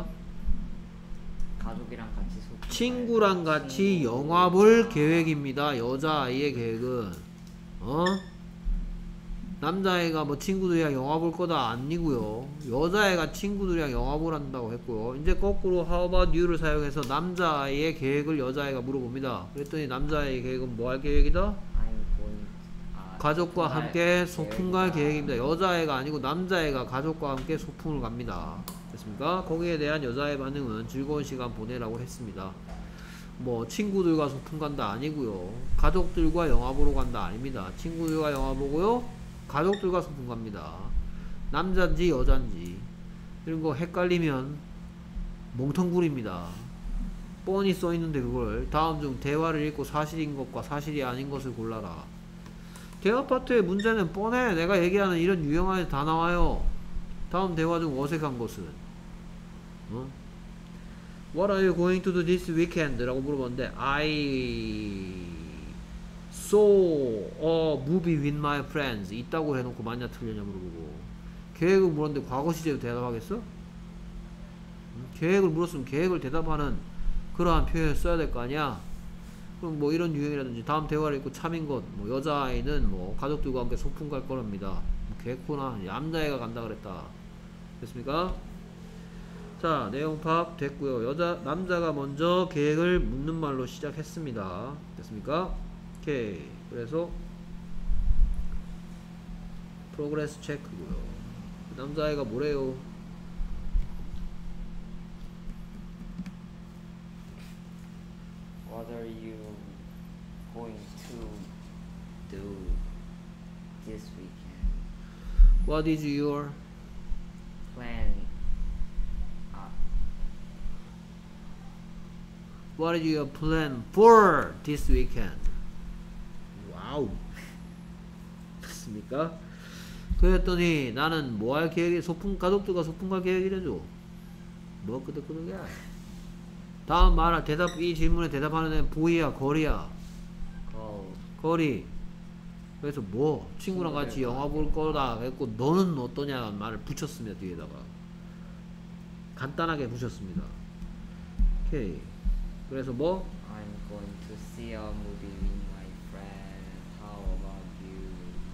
가족이랑 같이 소풍 친구랑 같이 영화 볼 계획입니다. 여자아이의 계획은 남자애가 뭐 친구들이랑 영화 볼 거다 아니고요. 여자애가 친구들이랑 영화 보란다고 했고요. 이제 거꾸로 how about you를 사용해서 남자아이의 계획을 여자애가 물어봅니다. 그랬더니 남자애의 계획은 뭐 할 계획이다? I'm going 가족과 소풍 갈 함께 소풍 갈 계획이다. 계획입니다. 여자애가 아니고 남자애가 가족과 함께 소풍을 갑니다. 됐습니까? 거기에 대한 여자의 반응은 즐거운 시간 보내라고 했습니다. 뭐 친구들과 소풍 간다 아니고요. 가족들과 영화 보러 간다 아닙니다. 친구들과 영화 보고요. 가족들과 소풍 갑니다. 남잔지 여잔지 이런 거 헷갈리면 몽텅구리입니다. 뻔히 써있는데 그걸 다음 중 대화를 읽고 사실인 것과 사실이 아닌 것을 골라라. 대화 파트의 문제는 뻔해. 내가 얘기하는 이런 유형한 애 다 나와요. 다음 대화 중 어색한 것은 What are you going to do this weekend? 라고 물어봤는데 I saw a movie with my friends 있다고 해놓고 맞냐 틀렸냐 물어보고 계획을 물었는데 과거 시제로 대답하겠어? 계획을 물었으면 계획을 대답하는 그러한 표현을 써야 될 거 아니야. 그럼 뭐 이런 유형이라든지 다음 대화를 읽고 참인 것 뭐 여자아이는 뭐 가족들과 함께 소풍 갈 거랍니다. 뭐 개코나 남자애가 간다 그랬다. 됐습니까? 자, 내용 파악 됐고요. 남자가 먼저 계획을 묻는 말로 시작했습니다. 됐습니까? 오케이. 그래서 프로그레스 체크고요. 남자애가 뭐래요? What are you going to do this weekend? What is your Plan. What is your plan for this weekend? 와우. 됐습니까? 그랬더니 나는 뭐 할 계획이 가족들과 소풍 갈 계획이래죠. 뭐 끄덕끄덕이야. 다음 말할 이 질문에 대답하는 애는 보이야 거리야. 거리. 그래서 뭐 친구랑 같이 영화 볼 거다 했고 너는 어떠냐 말을 붙였습니다. 뒤에다가 간단하게 붙였습니다. 오케이. 그래서 뭐 I'm going to see a movie with my friend. How about you?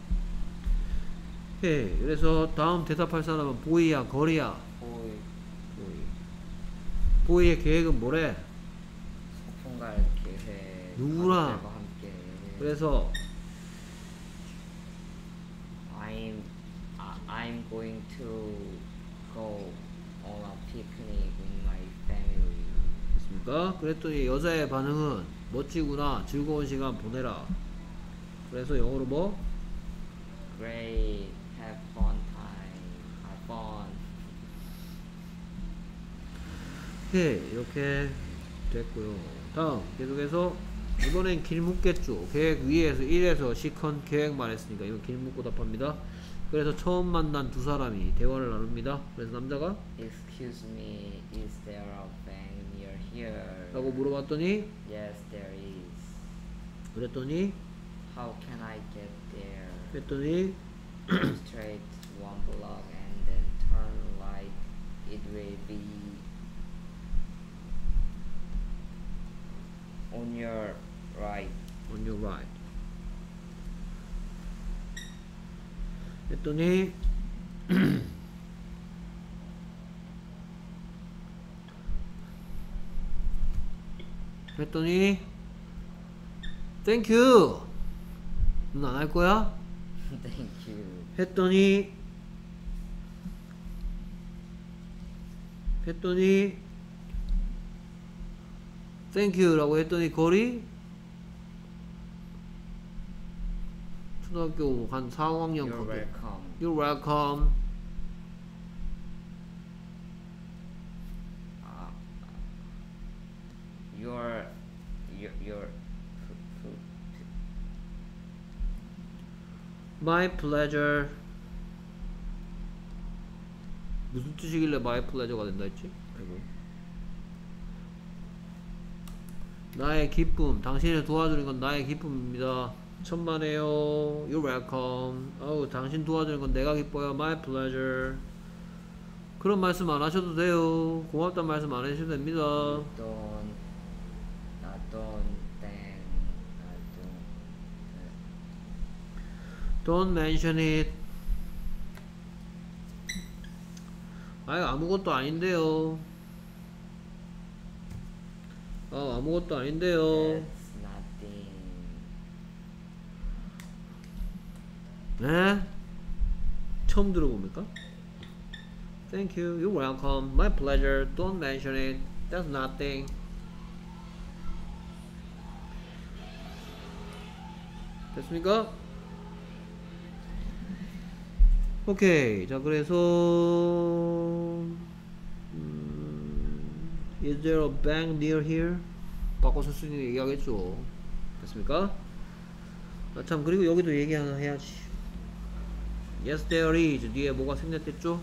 오케이. 그래서 다음 대답할 사람은 보이야 거리야. 보이. 보이의 계획은 뭐래? 소풍 갈 계획. 누구랑? 가족들과 함께. 그래서 I'm going to go on a picnic with my family. 됐습니까? 그랬더니 여자의 반응은 멋지구나 즐거운 시간 보내라. 그래서 영어로 뭐? Great, have fun time, have fun. 오케이. 이렇게 됐고요. 다음 계속해서 이번엔 길 묻겠죠. 계획 위에서 1에서 시컨 계획만 했으니까 이건 길 묻고 답합니다. 그래서 처음 만난 두 사람이 대화를 나눕니다. 그래서 남자가 Excuse me, is there a bank near here? 라고 물어봤더니 Yes, there is. 그랬더니 How can I get there? 했더니 Go straight one block and then turn right. It will be on your right. on your right. 했더니 했더니 Thank you. 넌 안 할 거야? Thank you. 했더니 Thank you 라고 했더니 거리 초등학교 한 4학년 You're 거기 welcome. You're welcome. Uh, your My pleasure. 무슨 뜻이길래 my pleasure가 된다 했지? 아이고. 나의 기쁨. 당신을 도와주는 건 나의 기쁨입니다. 천만에요. You're welcome. 어우, 당신 도와주는 건 내가 기뻐요. My pleasure. 그런 말씀 안 하셔도 돼요. 고맙다는 말씀 안 하셔도 됩니다. don't thank. Don't mention it. 아유, 아무것도 아닌데요. 아무것도 아닌데요. That's nothing. 네? 처음 들어봅니까? Thank you. You're welcome. My pleasure. Don't mention it. That's nothing. 됐습니까? 오케이. 자, 그래서 Is there a bank near here? 바꿔서 쓸 수 있는 얘기하겠죠. 됐습니까? 아, 참, 그리고 여기도 얘기 하나 해야지. Yes, there is. 뒤에 뭐가 생략됐죠?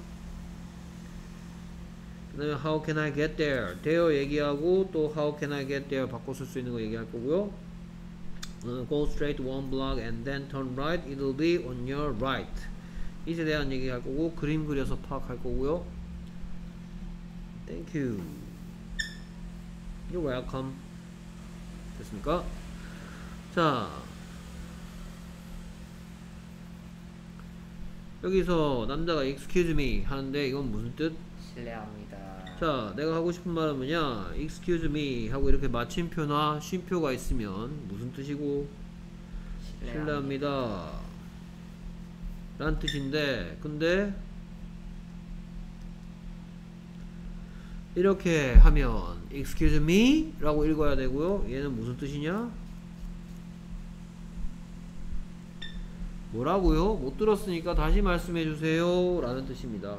그 다음에 How can I get there? there 얘기하고 또 How can I get there? 바꿔 쓸 수 있는 거 얘기할 거고요. Go straight one block and then turn right. It'll be on your right. 이에 대한 얘기 할 거고 그림 그려서 파악할 거고요. Thank you. You're welcome. 됐습니까? 자, 여기서 남자가 excuse me 하는데 이건 무슨 뜻? 실례합니다. 자, 내가 하고 싶은 말은 뭐냐? excuse me 하고 이렇게 마침표나 쉼표가 있으면 무슨 뜻이고? 실례합니다 라는 뜻인데, 근데 이렇게 하면 excuse me 라고 읽어야 되고요. 얘는 무슨 뜻이냐? 뭐라고요? 못 들었으니까 다시 말씀해 주세요 라는 뜻입니다.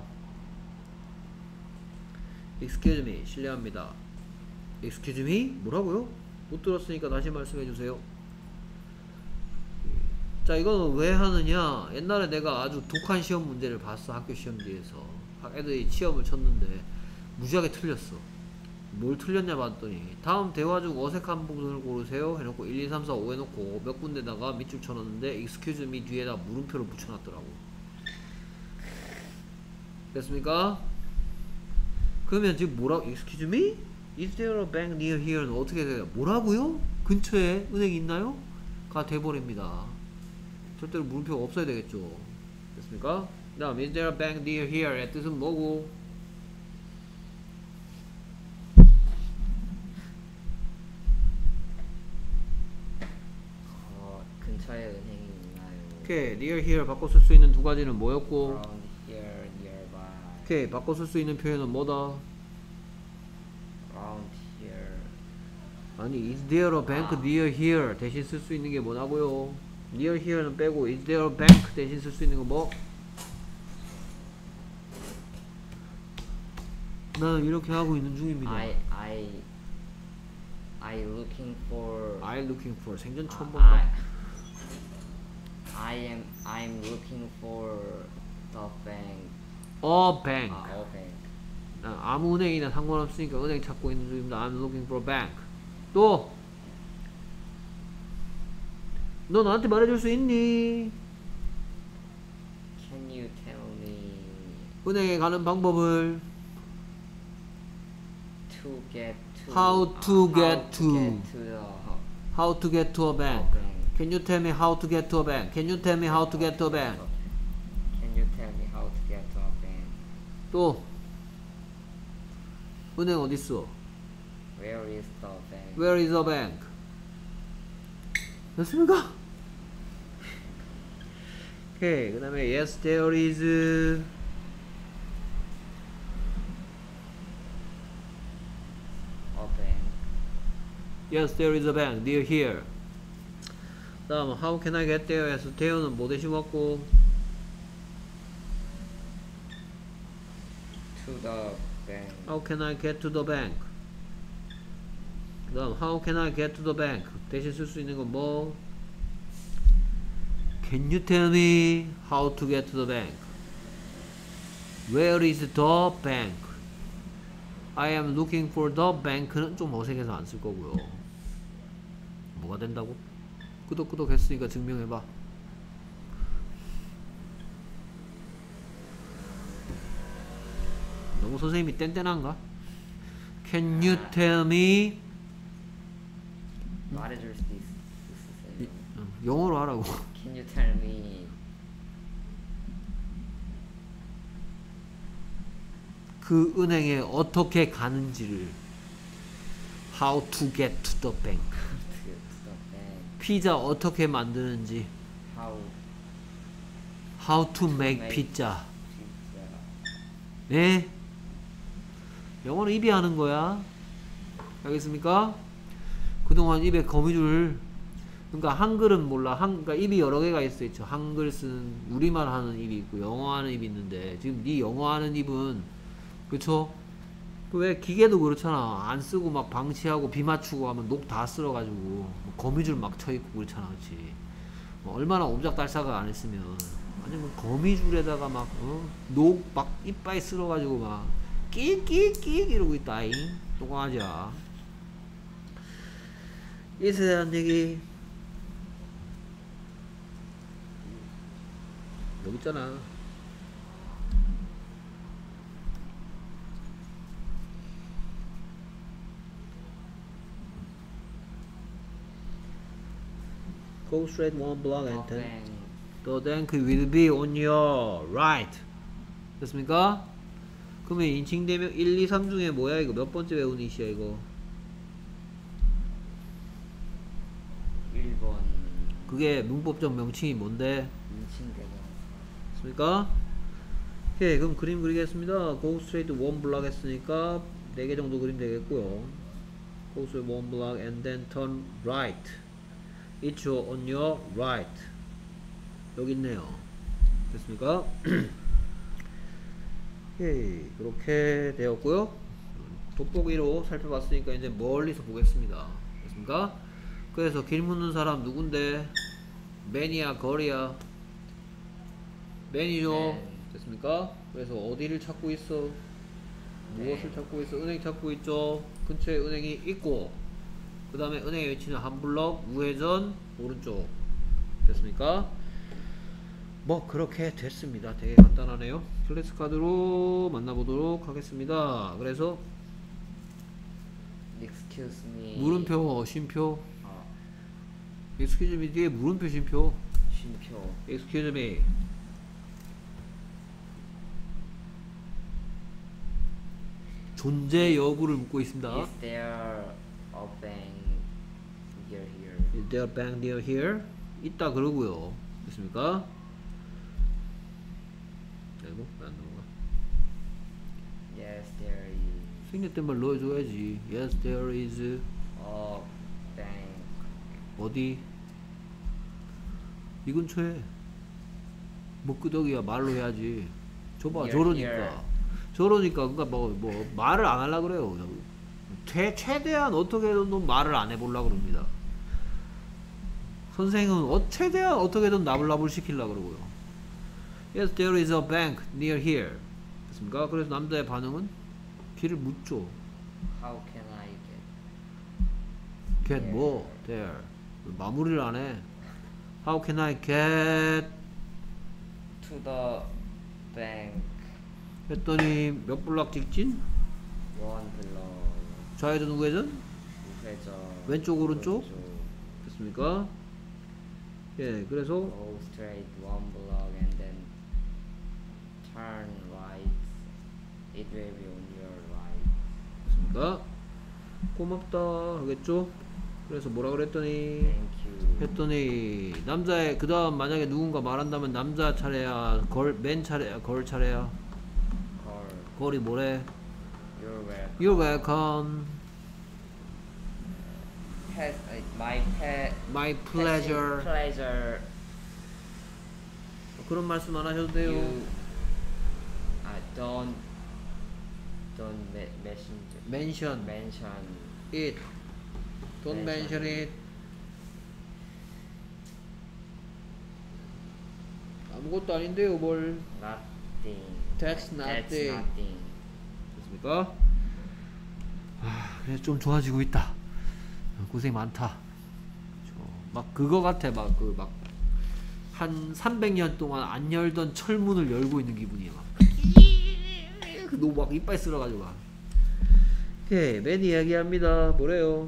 excuse me, 실례합니다. excuse me? 뭐라고요? 못 들었으니까 다시 말씀해 주세요. 자, 이거는 왜 하느냐? 옛날에 내가 아주 독한 시험 문제를 봤어. 학교 시험지에서 애들이 시험을 쳤는데 무지하게 틀렸어. 뭘 틀렸냐 봤더니 다음 대화 중 어색한 부분을 고르세요 해놓고 1, 2, 3, 4, 5 해놓고 몇 군데다가 밑줄 쳐놨는데 excuse me 뒤에다 물음표를 붙여놨더라고. 됐습니까? 그러면 지금 뭐라고 excuse me? Is there a bank near here는 어떻게 돼요? 뭐라고요? 근처에 은행이 있나요? 가 돼버립니다. 절대로 물음표가 없어야 되겠죠. 됐습니까? 그 다음 is there a bank near here의 뜻은 뭐고? 근처에 은행이 있나요? 오케이, near here 바꿔 쓸 수 있는 두 가지는 뭐였고? Around here, nearby. 오케이, 바꿔 쓸 수 있는 표현은 뭐다? Around here. 아니, is there a bank near here 대신 쓸 수 있는 게 뭐냐고요? near here는 빼고 is there a bank 대신 쓸 수 있는 거 뭐? 나는 이렇게 하고 있는 중입니다. I looking for. I looking for 생전 처음 본다. I'm looking for the bank. A bank. A bank. 아무 은행이나 상관없으니까 은행 찾고 있는 중입니다. I'm looking for a bank. 또, 너 나한테 말해줄 수 있니? Can you tell me 은행에 가는 방법을 to get to How to get to. the How to get to a bank. bank. Can you tell me how to get to a bank? Can you tell me how to get to a bank? Can you tell me how to get to a bank? 또, 은행 어딨어? Where is the bank? Where is a bank? 됐습니까? 오케이, 그 다음에 yes there is A bank. Yes there is a bank near here. 그 다음 how can I get there 에서 there는 뭐 대신 왔고 To the bank. how can I get to the bank. 그 다음 how can I get to the bank 대신 쓸 수 있는 건 뭐? Can you tell me how to get to the bank? Where is the bank? I am looking for the bank는 좀 어색해서 안 쓸 거고요. 뭐가 된다고? 끄덕끄덕 했으니까 증명해봐. 너무 선생님이 뗀뗀한가? Can you tell me? 말해줄 수 있으세요? 영어로 하라고. Can you tell me 그 은행에 어떻게 가는지를 How to get to the bank. to get to the bank? 피자 어떻게 만드는지 How How to make make pizza. pizza? 예? 영어는 입이 하는 거야. 알겠습니까? 그동안 입에 거미줄, 그러니까 한글은 몰라. 그러니까 입이 여러 개가 있어. 한글 쓰는 우리말 하는 입이 있고 영어 하는 입이 있는데 지금 네 영어 하는 입은 그쵸? 왜 기계도 그렇잖아. 안 쓰고 막 방치하고 비 맞추고 하면 녹 다 쓸어가지고 뭐 거미줄 막 쳐있고 그렇잖아. 그치? 뭐 얼마나 옴짝달싹을 안 했으면 아니면 거미줄에다가 막 녹 막 이빨 쓸어가지고 막 끽끽끽 이러고 있다잉. 똥강아지야. 이에 대한 얘기 여기 있잖아. Go straight one block and The then bank. the bank will be on your right. 됐습니까? 그러면 인칭대명 1, 2, 3 중에 뭐야 이거? 몇 번째 외우는 이시야 이거? 1번 그게 문법적 명칭이 뭔데? 인칭대명. 됐습니까? 오케이, 그럼 그림 그리겠습니다. Go straight one block 했으니까 4개 정도 그림 되겠고요. Go straight one block and then turn right. It's on your right. 여기 있네요. 됐습니까? 오케이, 그렇게 되었고요. 돋보기로 살펴봤으니까 이제 멀리서 보겠습니다. 됐습니까? 그래서 길 묻는 사람 누군데? 맨이야 거리야? 맨이죠. 맨. 됐습니까? 그래서 어디를 찾고 있어? 무엇을 찾고 있어? 은행 찾고 있죠. 근처에 은행이 있고, 그 다음에 은행의 위치는 한 블럭 우회전 오른쪽. 됐습니까? 뭐 그렇게 됐습니다. 되게 간단하네요. 클래스 카드로 만나보도록 하겠습니다. 그래서 Excuse me. 물음표, 쉼표. 어, Excuse me 뒤에 물음표, 쉼표. 쉼표. Excuse me. 존재 여부를 묻고 있습니다. Is there a bank near here? Is there a bank near here? 있다 그러고요. 됐습니까? 아이고 왜안 넘어가? Yes, there is 생략된 말 넣어줘야지. Yes, there is. a bank. 어디? 이 근처에. 뭐 끄덕이야 말로 해야지. 줘봐 Near 저러니까. here. 저러니까 그러니까 뭐 말을 안 하려 그래요. 최대한 어떻게든 말을 안 해보려 그럽니다. 선생은 최대한 어떻게든 나불나불 시키려 그러고요. Yes, there is a bank near here. 됐습니까? 그래서 남자의 반응은 길을 묻죠. How can I get? Get 뭐? There. 마무리를 안 해. How can I get? To the bank. 했더니 몇 블락 직진? One block. 좌회전 우회전? 우회전. 왼쪽 오른쪽? 됐습니까? 예, 그래서 Go straight one block and then turn right. It will be on your right. 됐습니다. 고맙다 하겠죠? 그래서 뭐라 그랬더니 Thank you. 했더니 남자의 그 다음 만약에 누군가 말한다면 남자 차례야 맨 차례야 걸 차례야 Call. 걸이 뭐래? You're welcome. You're welcome. My pet. My pleasure. Pleasure. 그런 말씀 안 하셔도 돼요. You. Don't Mention mention it. Don't mention it. 아무것도 아닌데요, 뭘? nothing. That's nothing. 됐습니까? 그래 좀 좋아지고 있다. 고생 많다. 막 그거 같아. 막 한 300년 동안 안 열던 철문을 열고 있는 기분이야. 막. 너무 막 이빨 쓸어가지고. 오케이, 맨 이야기합니다. 뭐래요?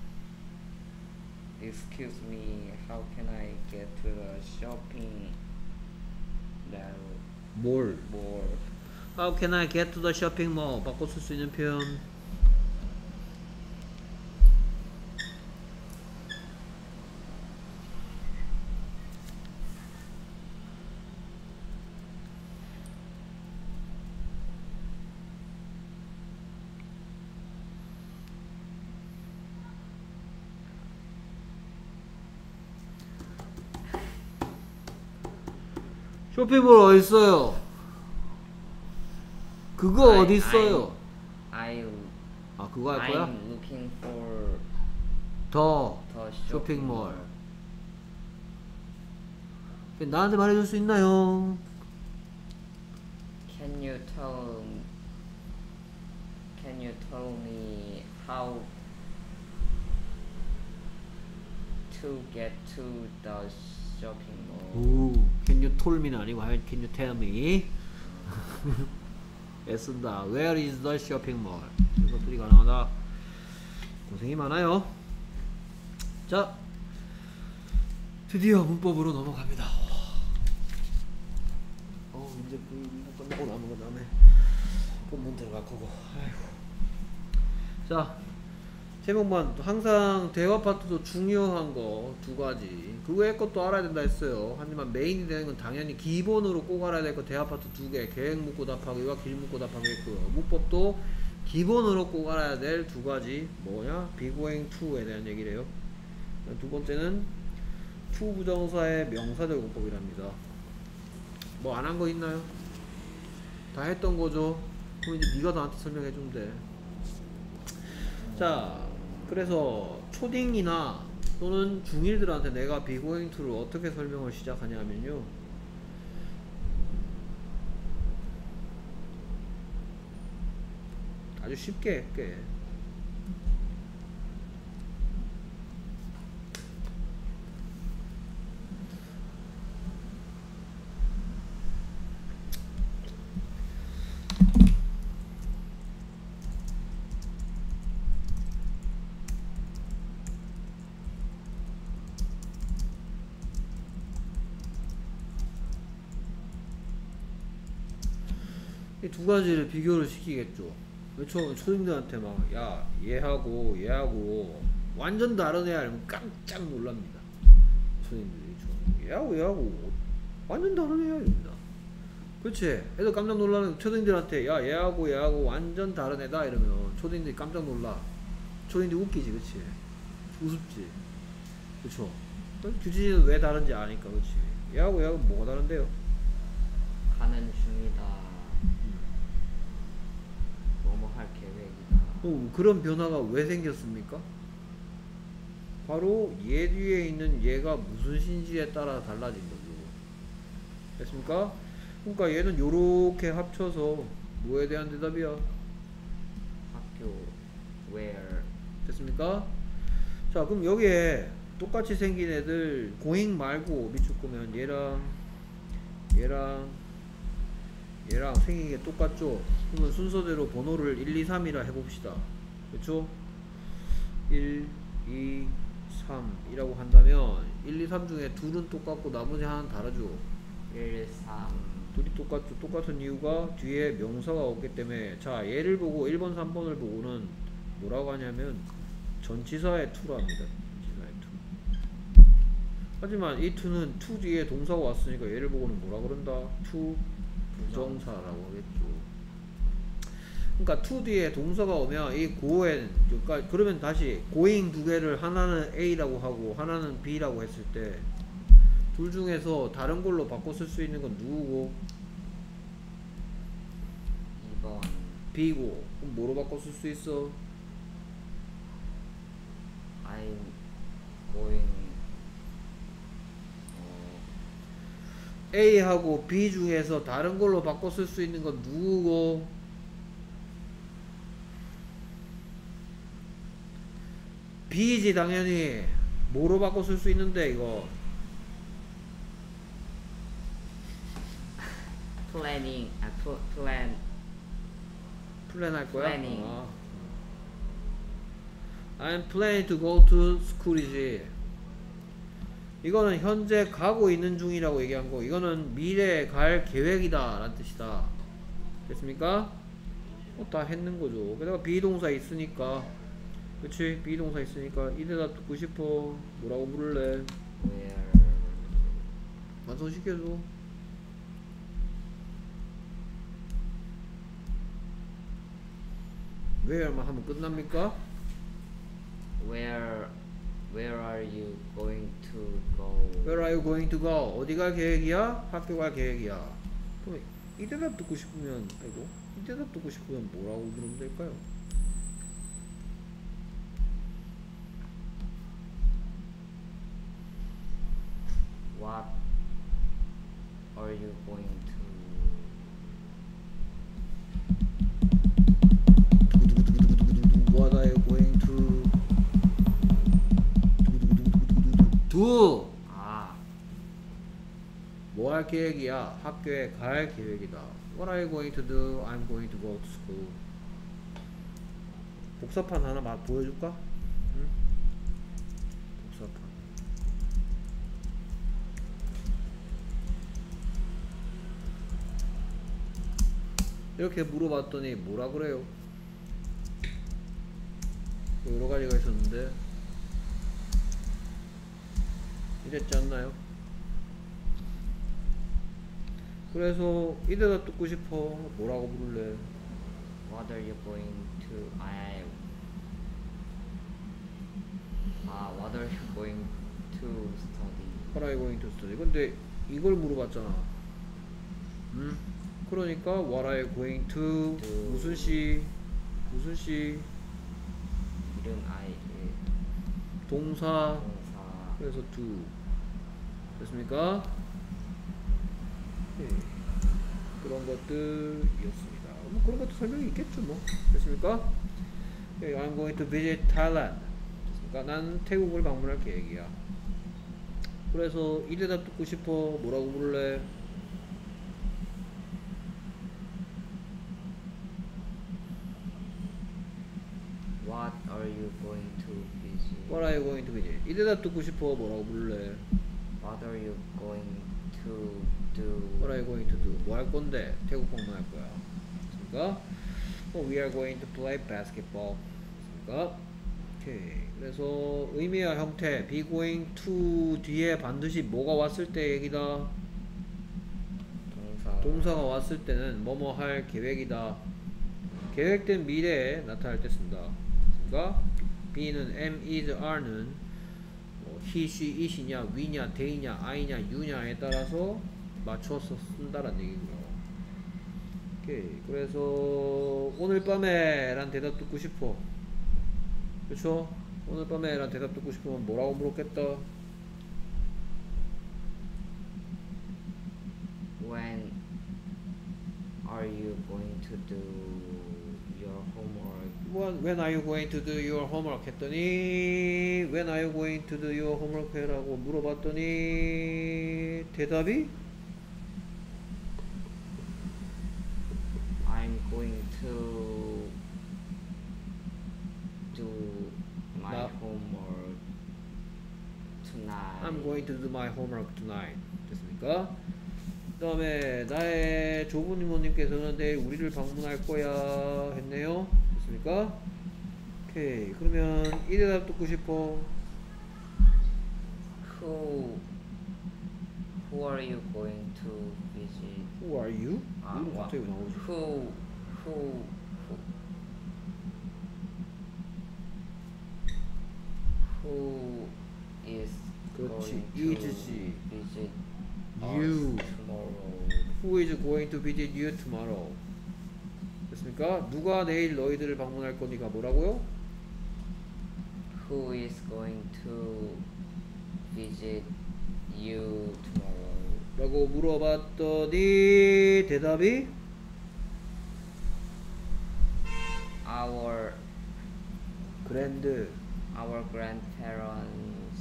Excuse me, how can I get to the shopping 뭘? mall? How can I get to the shopping mall? 바꿔 쓸 수 있는 표현. 쇼핑몰 어디 있어요? 그거 어디 있어요? 아 그거 할 거야? I'm looking for 더 the 쇼핑몰. 나한테 말해줄 수 있나요? Can you tell me how to get to the shopping mall? 오, can you tell me는 아니고 can you tell me? 애쓴다. Where is the shopping mall? 이것들이 가능하다. 고생이 많아요. 자, 드디어 문법으로 넘어갑니다. 이제 그 끝나고 남은 거 다음에 본문 들어갈 거고. 아이고. 자, 제목만 항상 대화 파트도 중요한 거 두 가지. 그 외의 것도 알아야 된다 했어요. 하지만 메인이 되는 건 당연히 기본으로 꼭 알아야 될 거 대화 파트 두 개. 계획 묻고 답하기와 길 묻고 답하기 있고요. 문법도 기본으로 꼭 알아야 될 두 가지. 뭐냐? be going to에 대한 얘기래요. 두 번째는 to 부정사의 명사절 공법이랍니다. 뭐 안 한 거 있나요? 다 했던 거죠. 그럼 이제 네가 나한테 설명해 주면 돼. 자, 그래서 초딩이나 또는 중1들한테 내가 be going to를 어떻게 설명을 시작하냐면요, 아주 쉽게 꽤. 이 두 가지를 비교를 시키겠죠. 초딩들한테 막, 야, 얘하고 완전 다른 애 알면 깜짝 놀랍니다. 초딩들이. 얘하고 완전 다른 애야, 이럽니다. 그치? 애들 깜짝 놀라는 초딩들한테, 야, 얘하고 완전 다른 애다, 이러면 초딩들이 깜짝 놀라. 초딩들이 웃기지, 그치? 우습지. 그쵸? 규진이는 왜 다른지 아니까, 그치? 얘하고 뭐가 다른데요? 가는 중이다. 뭐뭐 할 계획이다. 그런 변화가 왜 생겼습니까? 바로 얘 뒤에 있는 얘가 무슨 신지에 따라 달라진 거죠. 됐습니까? 그러니까 얘는 요렇게 합쳐서 뭐에 대한 대답이야? 학교 where 됐습니까? 자, 그럼 여기에 똑같이 생긴 애들 going 말고 밑줄 거면 얘랑 생긴 게 똑같죠? 그러면 순서대로 번호를 1, 2, 3이라 해봅시다. 그렇죠? 1, 2, 3이라고 한다면 1, 2, 3 중에 둘은 똑같고 나머지 하나는 다르죠. 1, 3 둘이 똑같죠. 똑같은 이유가 뒤에 명사가 없기 때문에, 자, 얘를 보고 1번, 3번을 보고는 뭐라고 하냐면 전치사의 to라고 합니다. 전치사의 to. 하지만 이 to는 to 뒤에 동사가 왔으니까 얘를 보고는 뭐라 그런다? to 부정사라고 하겠죠. 그러니까 to 뒤에 동사가 오면 이 go엔, 그러니까 그러면 다시 going 두 개를 하나는 A라고 하고 하나는 B라고 했을 때 둘 중에서 다른 걸로 바꿔 쓸 수 있는 건 누구고? 2번 B고. 그럼 뭐로 바꿔 쓸 수 있어? I'm going A하고 B 중에서 다른 걸로 바꿔 쓸 수 있는 건 누구고? B지 당연히. 뭐로 바꿔 쓸 수 있는데 이거? planning 플랜 할 거야? Planning. I'm planning to go to school이지. 이거는 현재 가고 있는 중이라고 얘기한 거. 이거는 미래에 갈 계획이다 라는 뜻이다. 됐습니까? 다 했는 거죠. 게다가 비동사 있으니까, 그치? 비동사 있으니까 이 대답 듣고 싶어. 뭐라고 부를래? where 완성시켜줘. where만 하면 끝납니까? where are you going to go? Where are you going to go? 어디 갈 계획이야? 학교 갈 계획이야. 그럼 이 대답 듣고 싶으면, 이 대답 듣고 싶으면 뭐라고 물으면 될까요? What are you going to What are you going to do? 뭐 할 계획이야? 학교에 갈 계획이다. What are you going to do? I'm going to go to school. 복사판 하나 막 보여줄까? 응? 복사판. 이렇게 물어봤더니 뭐라 그래요? 여러 가지가 있었는데 이랬지 않나요? 그래서 이 대답 듣고 싶어. 뭐라고 부를래? What are you going to What are you going to study? What are you going to study? 근데 이걸 물어봤잖아. 그러니까 What are you going to? 무슨 시? 이름 동사. 동사 그래서 do. 됐습니까? 네. 그런 것들이었습니다. 그런 것도 설명이 있겠죠 뭐. 됐습니까? Okay, I'm going to visit Thailand. 됐습니까? 나는 태국을 방문할 계획이야. 그래서 이 대답 듣고 싶어. 뭐라고 물을래? What are you going to visit? What are you going to visit? 이 대답 듣고 싶어. 뭐라고 물을래? What are you going to do? What are you going to do? 뭐 할 건데? 태국 방문할 거야. 됐습니까? We are going to play basketball. 됐습니까? 오케이. 그래서 의미와 형태 be going to 뒤에 반드시 뭐가 왔을 때 얘기다. 동사가 왔을 때는 뭐뭐 할 계획이다. 계획된 미래에 나타날 때 쓴다. 그러니까 be는 am, is, are는 뭐 he, she, it이냐, we냐, they냐, I냐, you냐에 따라서 맞춰서 쓴다라는 얘기고요. 오케이. 그래서 오늘 밤에 란 대답 듣고 싶어. 그쵸? 오늘 밤에 란 대답 듣고 싶으면 뭐라고 물었겠다? When are you going to do your homework? When are you going to do your homework? 했더니 When are you going to do your homework? 라고 물어봤더니 대답이 I'm going to do my homework tonight. I'm going to do my homework tonight. 됐습니까? 그 다음에 나의 조부모님께서는 내일 우리를 방문할 거야 했네요. 됐습니까? 오케이. 그러면 이 대답 듣고 싶어. Who are you going to visit? Who are you? 아, 이름 갑자기 왜 나오지? Who is 그렇지. going to is지. visit You. us tomorrow? Who is going to visit you tomorrow? 됐습니까? 누가 내일 너희들을 방문할 거니까 뭐라고요? Who is going to visit you tomorrow? 라고 물어봤더니 대답이 Our grandparents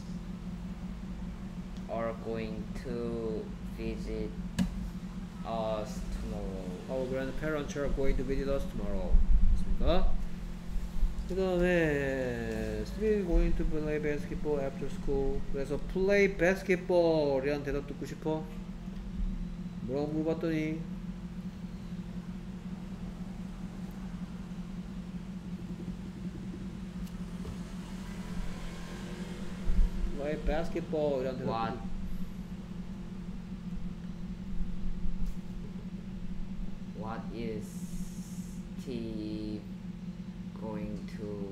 are going to visit us tomorrow. Our grandparents are going to visit us tomorrow. 됐습니까? 그 다음에 Still going to play basketball after school. 그래서 play basketball 이라는 대답 듣고 싶어? 뭐라고 물어봤더니 play basketball 이라는 대답 What? What is Steve going to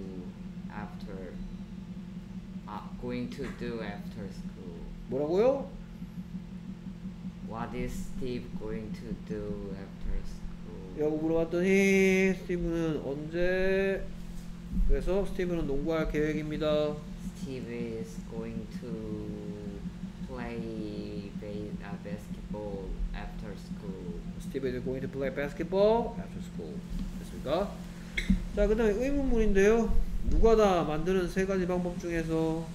do after school? 뭐라고요? What is Steve going to do after school? 라고 물어봤더니 스티브는 언제 그래서 스티브는 농구할 계획입니다. Steve is going to play basketball after school. Steve is going to play basketball after school. 됐습니까? 자, 그 다음에 의문문인데요. 누가 다 만드는 세 가지 방법 중에서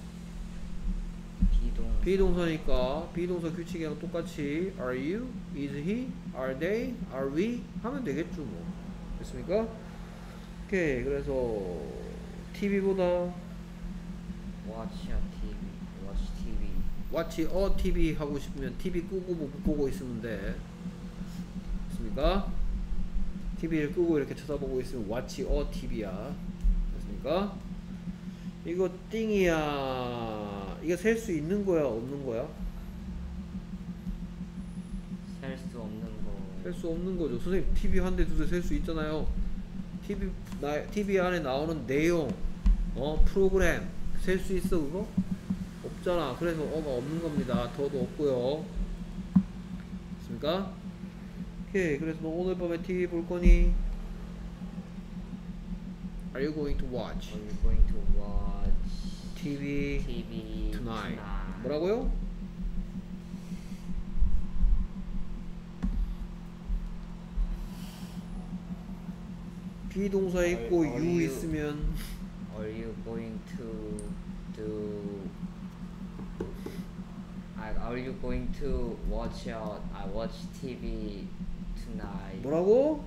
비동사니까 비동사 규칙이랑 똑같이 are you, is he, are they, are we 하면 되겠죠 뭐. 됐습니까? 오케이. 그래서 TV보다 Watch a TV. Watch TV. watch a TV 하고 싶으면 TV 끄고 보고 있으면 돼. 됐습니까? TV를 끄고 이렇게 쳐다보고 있으면 watch a TV야. 됐습니까? 이거 띵이야. 이거 셀 수 있는 거야, 없는 거야? 셀 수 없는 거. 셀 수 없는 거죠. 선생님 TV 한 대 두 대 셀 수 있잖아요. TV 안에 나오는 내용, 프로그램 셀 수 있어 그거? 없잖아. 그래서 어가 없는 겁니다. 더도 없고요. 됐습니까? 오케이. 그래서 너 오늘 밤에 TV 볼 거니? Are you going to watch Are you going to watch TV tonight? 뭐라고요? 비동사 있고 Are you you- 있으면 Are you going to do? Are you going to watch TV tonight? 뭐라고?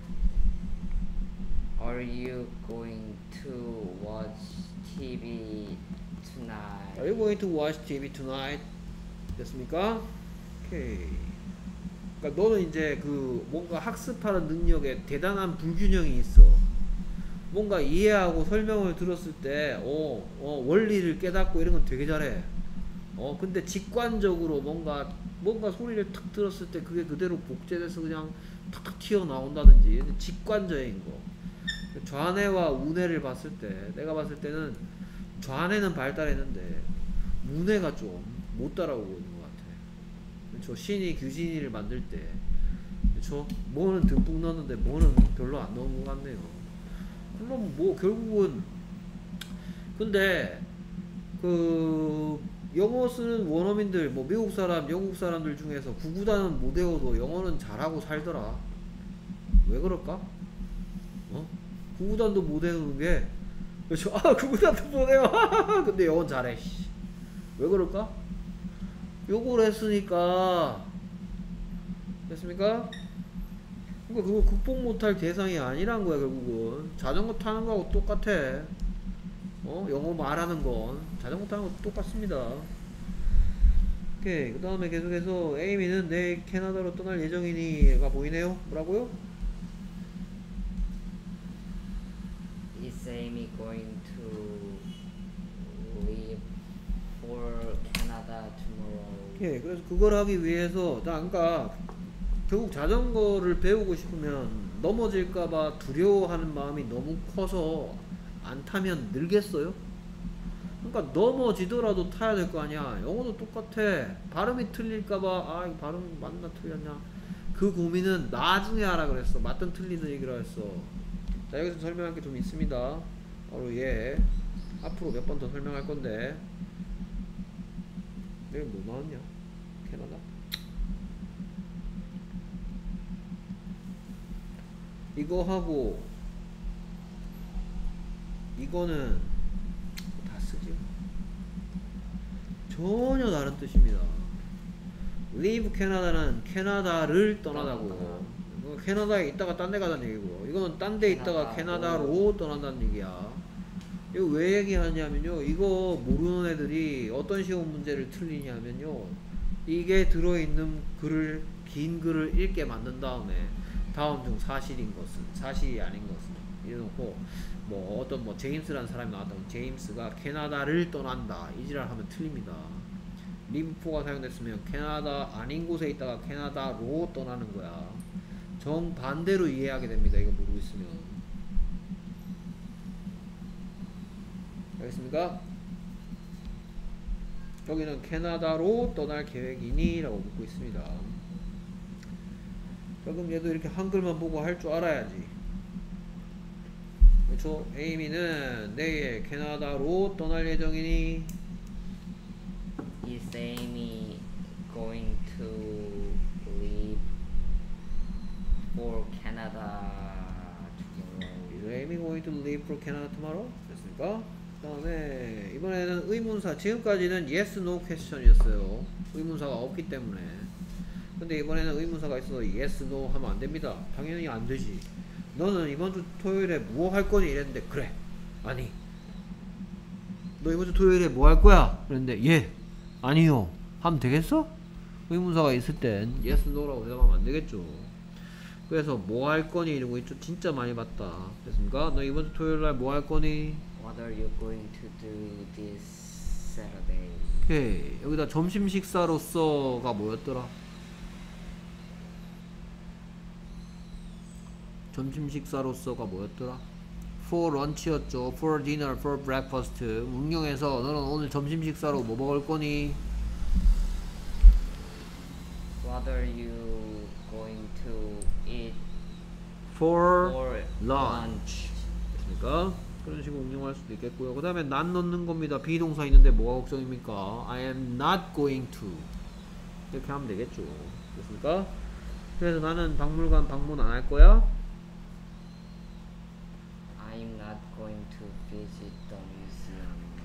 Are you going to watch TV tonight? Are you going to watch TV tonight? 됐습니까? 오케이. 그러니까 너는 이제 그 뭔가 학습하는 능력에 대단한 불균형이 있어. 뭔가 이해하고 설명을 들었을 때, 원리를 깨닫고 이런 건 되게 잘해. 근데 직관적으로 뭔가 소리를 탁 들었을 때 그게 그대로 복제돼서 그냥 탁탁 튀어나온다든지. 직관적인 거. 좌뇌와 우뇌를 봤을 때, 내가 봤을 때는 좌뇌는 발달했는데, 우뇌가 좀 못 따라오고 있는 것 같아. 그렇죠? 신이 규진이를 만들 때, 그렇죠? 뭐는 듬뿍 넣었는데 뭐는 별로 안 넣은 것 같네요. 그럼 뭐 결국은 근데 그 영어 쓰는 원어민들 뭐 미국 사람 영국 사람들 중에서 구구단은 못 외워도 영어는 잘하고 살더라. 왜 그럴까? 구구단도 못 외우는 게 그렇죠? 구구단도 못 외워. 근데 영어는 잘해. 왜 그럴까? 요걸 했으니까 됐습니까? 그러니까 그거 극복 못할 대상이 아니란 거야. 결국은 자전거 타는 거하고 똑같아. 영어 말하는 건 자전거 타는 거 똑같습니다. 오케이. 그 다음에 계속해서 에이미는 내일 캐나다로 떠날 예정이니가 보이네요. 뭐라고요? Is Amy going to leave for Canada tomorrow? 오케이. 그래서 그걸 하기 위해서 그러니까 결국 자전거를 배우고 싶으면 넘어질까봐 두려워하는 마음이 너무 커서 안 타면 늘겠어요? 그러니까 넘어지더라도 타야 될 거 아니야. 영어도 똑같아. 발음이 틀릴까봐 이거 발음 맞나 틀렸냐 그 고민은 나중에 하라 그랬어. 맞든 틀리든 얘기를 했어. 자, 여기서 설명할 게 좀 있습니다. 바로 얘 앞으로 몇 번 더 설명할 건데 내일 뭐 나왔냐? 캐나다? 이거 하고 이거는 다 쓰지. 전혀 다른 뜻입니다. leave 캐나다는 캐나다를 떠나다고. 캐나다에 있다가 딴 데 가자는 얘기고, 이거는 딴 데 있다가 캐나다로 떠난다는 얘기야. 이거 왜 얘기하냐면요, 이거 모르는 애들이 어떤 시험 문제를 틀리냐면요, 이게 들어있는 글을, 긴 글을 읽게 만든 다음에 다음 중 사실인 것은, 사실이 아닌 것은 이래놓고 뭐 어떤 뭐 제임스라는 사람이 나왔다고 제임스가 캐나다를 떠난다 이 지랄 하면 틀립니다. 리브포가 사용됐으면 캐나다 아닌 곳에 있다가 캐나다로 떠나는 거야. 정반대로 이해하게 됩니다. 이거 모르고 있으면. 알겠습니까? 여기는 캐나다로 떠날 계획이니? 라고 묻고 있습니다. 그럼 얘도 이렇게 한글만 보고 할 줄 알아야지. 그렇죠? 에이미는 내일 캐나다로 떠날 예정이니? Is Amy going to leave for Canada tomorrow? Is Amy going to leave for Canada tomorrow? 됐습니까? 그 다음에 이번에는 의문사. 지금까지는 yes, no question이었어요. 의문사가 없기 때문에. 근데 이번에는 의문사가 있어서 yes, no 하면 안 됩니다. 당연히 안 되지. 너는 이번 주 토요일에 뭐 할 거니? 이랬는데 그래. 아니. 너 이번 주 토요일에 뭐 할 거야? 그랬는데 예. 아니요. 하면 되겠어? 의문사가 있을 땐 yes, no라고 대답하면 안 되겠죠. 그래서 뭐 할 거니? 이런 거 있죠. 진짜 많이 봤다. 됐습니까? 너 이번 주 토요일 날 뭐 할 거니? What are you going to do this Saturday? 오케이. 여기다 점심 식사로서가 뭐였더라? 점심 식사로서가 뭐였더라? For lunch였죠. For dinner, for breakfast. 응용해서 너는 오늘 점심 식사로 뭐 먹을 거니? What are you going to eat For for lunch. 됐습니까? 그런 식으로 응용할 수도 있겠고요. 그 다음에 not 넣는 겁니다. 비동사 있는데 뭐가 걱정입니까? I am not going to. 이렇게 하면 되겠죠. 됐습니까? 그래서 나는 박물관 방문 안 할 거야?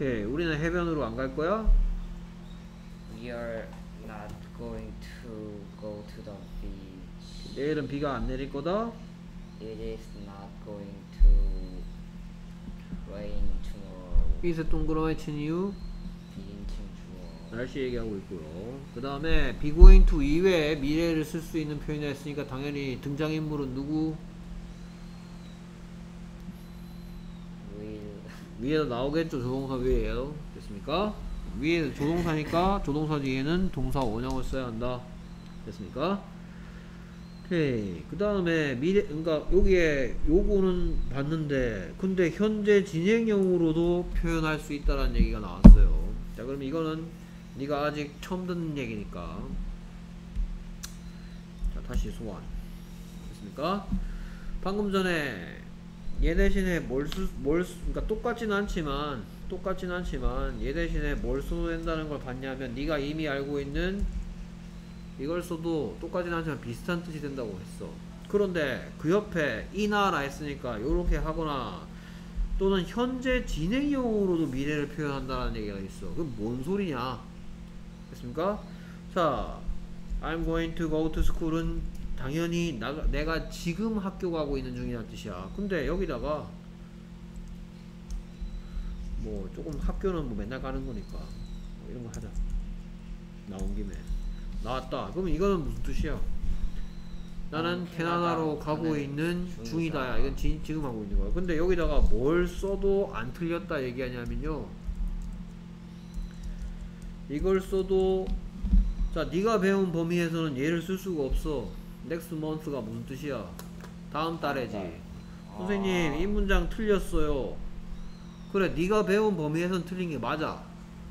오케이. 우리는 해변으로 안 갈 거야? We are not going to go to the beach. 내일은 비가 안 내릴 거다? It is not going to rain tomorrow. 삐스 동그라미 친 이유? 비인칭 주어. 날씨 얘기하고 있고요. 그 다음에 be going to 이외에 미래를 쓸 수 있는 표현이 했으니까 당연히 등장인물은 누구? Will. 위에도 나오겠죠. 조동사 위에요. 됐습니까? 위에 조동사니까 조동사 뒤에는 동사 원형을 써야 한다. 됐습니까? 오케이. 그 다음에 미래, 그러니까 여기에 요거는 봤는데 근데 현재 진행형으로도 표현할 수 있다라는 얘기가 나왔어요. 자, 그럼 이거는 네가 아직 처음 듣는 얘기니까 자, 다시 소환. 됐습니까? 방금 전에 얘 대신에 그러니까 똑같진 않지만 얘 대신에 뭘 써도 된다는 걸 봤냐면 네가 이미 알고 있는 이걸 써도 똑같진 않지만 비슷한 뜻이 된다고 했어. 그런데 그 옆에 이나라 했으니까 요렇게 하거나 또는 현재 진행형으로도 미래를 표현한다는 얘기가 있어. 그럼 뭔 소리냐? 됐습니까? 자, I'm going to go to school은 당연히 내가 지금 학교 가고 있는 중이라는 뜻이야. 근데 여기다가 뭐 조금 학교는 뭐 맨날 가는 거니까 뭐 이런 거 하자. 나온 김에 나왔다. 그러면 이거는 무슨 뜻이야? 나는 캐나다로 가고 있는 중이다. 이건 지금 하고 있는 거야. 근데 여기다가 뭘 써도 안 틀렸다 얘기하냐면요, 이걸 써도 자 네가 배운 범위에서는 얘를 쓸 수가 없어. next month가 무슨 뜻이야? 다음 달에지. 선생님 이 문장 틀렸어요. 그래, 네가 배운 범위에서는 틀린 게 맞아.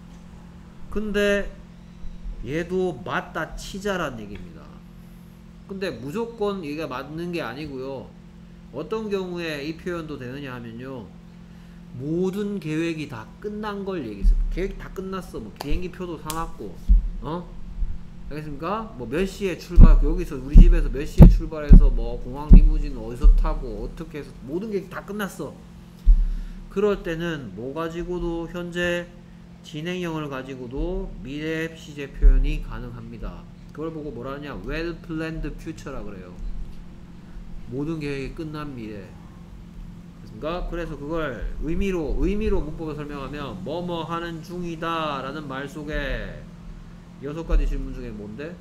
근데 얘도 맞다 치자란 얘기입니다. 근데 무조건 이게 맞는 게 아니고요. 어떤 경우에 이 표현도 되느냐 하면요, 모든 계획이 다 끝난 걸 얘기했어. 계획 다 끝났어. 뭐 비행기 표도 사놨고, 알겠습니까? 뭐 몇 시에 출발, 여기서 우리 집에서 몇 시에 출발해서 뭐 공항 리무진 어디서 타고 어떻게 해서 모든 게 다 끝났어. 그럴 때는 뭐 가지고도 현재 진행형을 가지고도 미래 시제 표현이 가능합니다. 그걸 보고 뭐라 하냐? well planned future라 그래요. 모든 계획이 끝난 미래. 그렇습니까? 그래서 그걸 의미로 문법을 설명하면 뭐뭐 하는 중이다 라는 말 속에 6가지 질문 중에 뭔데?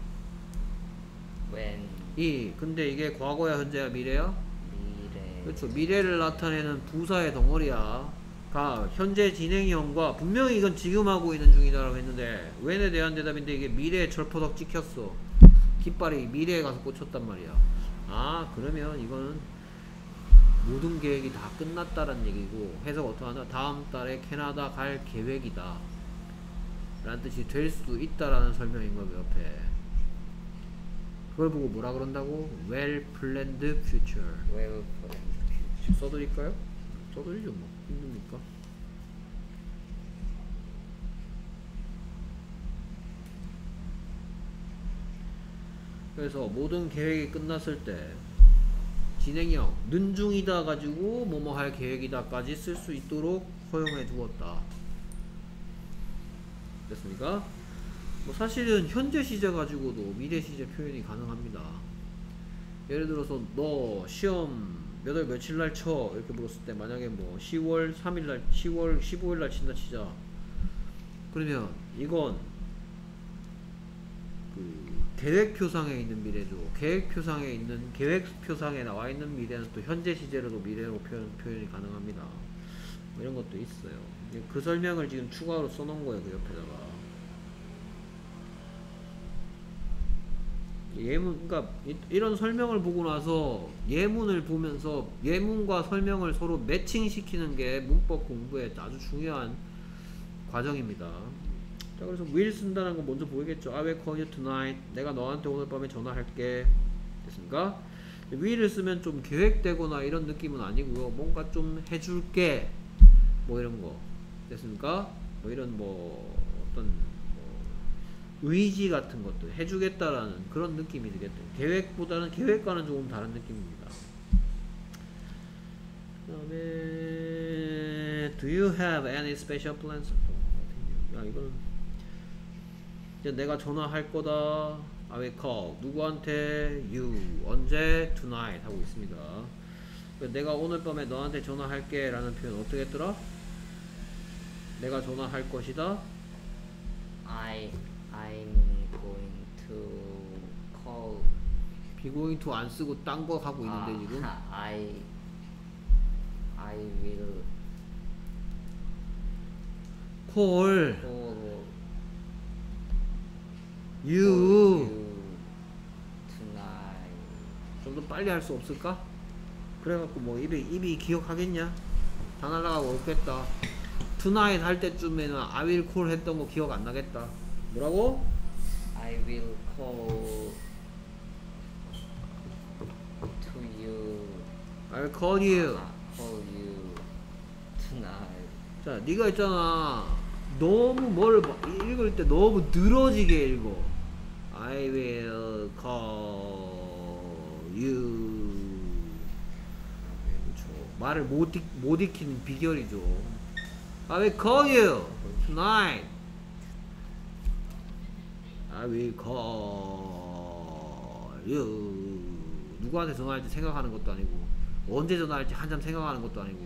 when. 근데 이게 과거야, 현재야, 미래야? 미래. 그렇죠. 미래를 나타내는 부사의 덩어리야. 현재 진행형과 분명히 이건 지금 하고 있는 중이다라고 했는데 when에 대한 대답인데 이게 미래에 철퍼덕 찍혔어. 깃발이 미래에 가서 꽂혔단 말이야. 그러면 이거는 모든 계획이 다 끝났다라는 얘기고, 해석 어떻게 하나? 다음 달에 캐나다 갈 계획이다 라는 뜻이 될 수도 있다라는 설명인 거예요. 옆에 그걸 보고 뭐라 그런다고? well planned future. well planned future. 써드릴까요? 써드리죠 뭐. 힘듭니까? 그래서 모든 계획이 끝났을 때 진행형 는 중이다 가지고 뭐뭐 할 계획이다 까지 쓸 수 있도록 허용해 두었다. 됐습니까? 뭐 사실은 현재 시제 가지고도 미래 시제 표현이 가능합니다. 예를 들어서 너 시험 몇 월 며칠 날 쳐 이렇게 물었을 때 만약에 뭐 10월 3일날 10월 15일날 친다 치자. 그러면 이건 그 계획표상에 있는 미래죠. 계획표상에 나와 있는 미래는 또 현재 시제로도 미래로 표현이 가능합니다. 뭐 이런 것도 있어요. 그 설명을 지금 추가로 써놓은 거예요. 그 옆에다가. 예문, 그러니까 이런 설명을 보고 나서 예문을 보면서 예문과 설명을 서로 매칭시키는 게 문법 공부에 아주 중요한 과정입니다. 자, 그래서 will 쓴다는 거 먼저 보이겠죠. I will call you tonight. 내가 너한테 오늘 밤에 전화할게. 됐습니까? will을 쓰면 좀 계획되거나 이런 느낌은 아니고요. 뭔가 좀 해줄게. 뭐 이런 거. 됐습니까? 뭐 이런 뭐 어떤 의지 같은 것도 해주겠다라는 그런 느낌이 되겠죠. 계획과는 조금 다른 느낌입니다. 그 다음에 Do you have any special plans? 야, 이거는 이제 내가 전화할 거다. I will call. 누구한테? You. 언제? Tonight 하고 있습니다. 내가 오늘 밤에 너한테 전화할게 라는 표현 어떻게 했더라? 내가 전화할 것이다. I'm going to call. be going to 안 쓰고 딴 거 하고 있는데 지금. I will call call you. tonight. 좀 더 빨리 할 수 없을까? 그래갖고 뭐 입이 기억하겠냐? 다 날라가고 없겠다. tonight 할 때쯤에는 I will call 했던 거 기억 안 나겠다. 뭐라고? I will call to you. I will call you. Call you tonight. 자, 네가 있잖아. 너무 뭘 읽을 때 너무 늘어지게 읽어. I will call you. 그렇죠. 말을 못 익히는 비결이죠. I will call you tonight. I will call you. 누구한테 전화할지 생각하는 것도 아니고, 언제 전화할지 한참 생각하는 것도 아니고.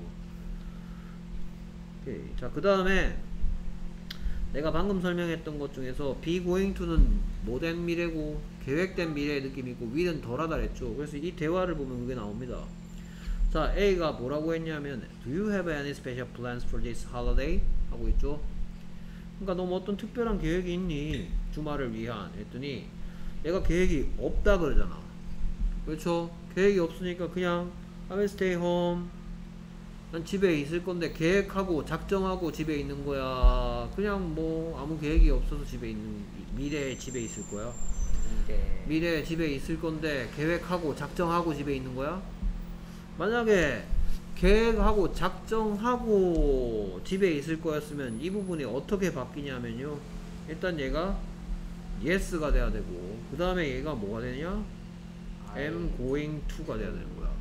오케이. 자, 그 다음에 내가 방금 설명했던 것 중에서 be going to는 뭐된 미래고 계획된 미래의 느낌이 있고 will은 덜하다 그랬죠. 그래서 이 대화를 보면 그게 나옵니다. 자, A가 뭐라고 했냐면 Do you have any special plans for this holiday? 하고 있죠. 그러니까 너 뭐 어떤 특별한 계획이 있니? 주말을 위한 했더니 얘가 계획이 없다 그러잖아. 그렇죠? 계획이 없으니까 그냥 I will stay home. 난 집에 있을 건데 계획하고 작정하고 집에 있는 거야. 그냥 뭐 아무 계획이 없어서 집에 있는, 미래에 집에 있을 거야. 미래에 집에 있을 건데 계획하고 작정하고 집에 있는 거야. 만약에 계획하고 작정하고 집에 있을 거였으면 이 부분이 어떻게 바뀌냐면요, 일단 얘가 yes가 돼야 되고 그 다음에 얘가 뭐가 되냐, am going to가 돼야 되는 거야.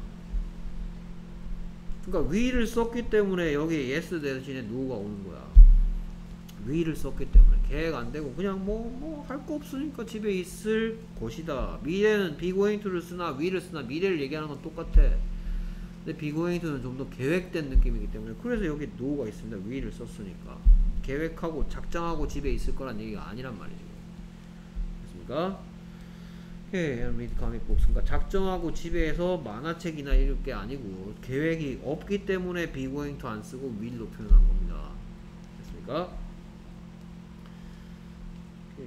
그러니까 will을 썼기 때문에 여기 yes 대신에 no가 오는 거야. will을 썼기 때문에 계획 안 되고 그냥 뭐 할 거 없으니까 집에 있을 것이다. 미래는 be going to를 쓰나 will을 쓰나 미래를 얘기하는 건 똑같아. 근데 be going to는 좀 더 계획된 느낌이기 때문에 그래서 여기 no가 있습니다. will을 썼으니까 계획하고 작정하고 집에 있을 거란 얘기가 아니란 말이죠. 됐습니까? 예, read comic books. 그러니까 작정하고 집에서 만화책이나 읽을 게 아니고 계획이 없기 때문에 be going to 안 쓰고 will로 표현한 겁니다. 됐습니까? 오케이.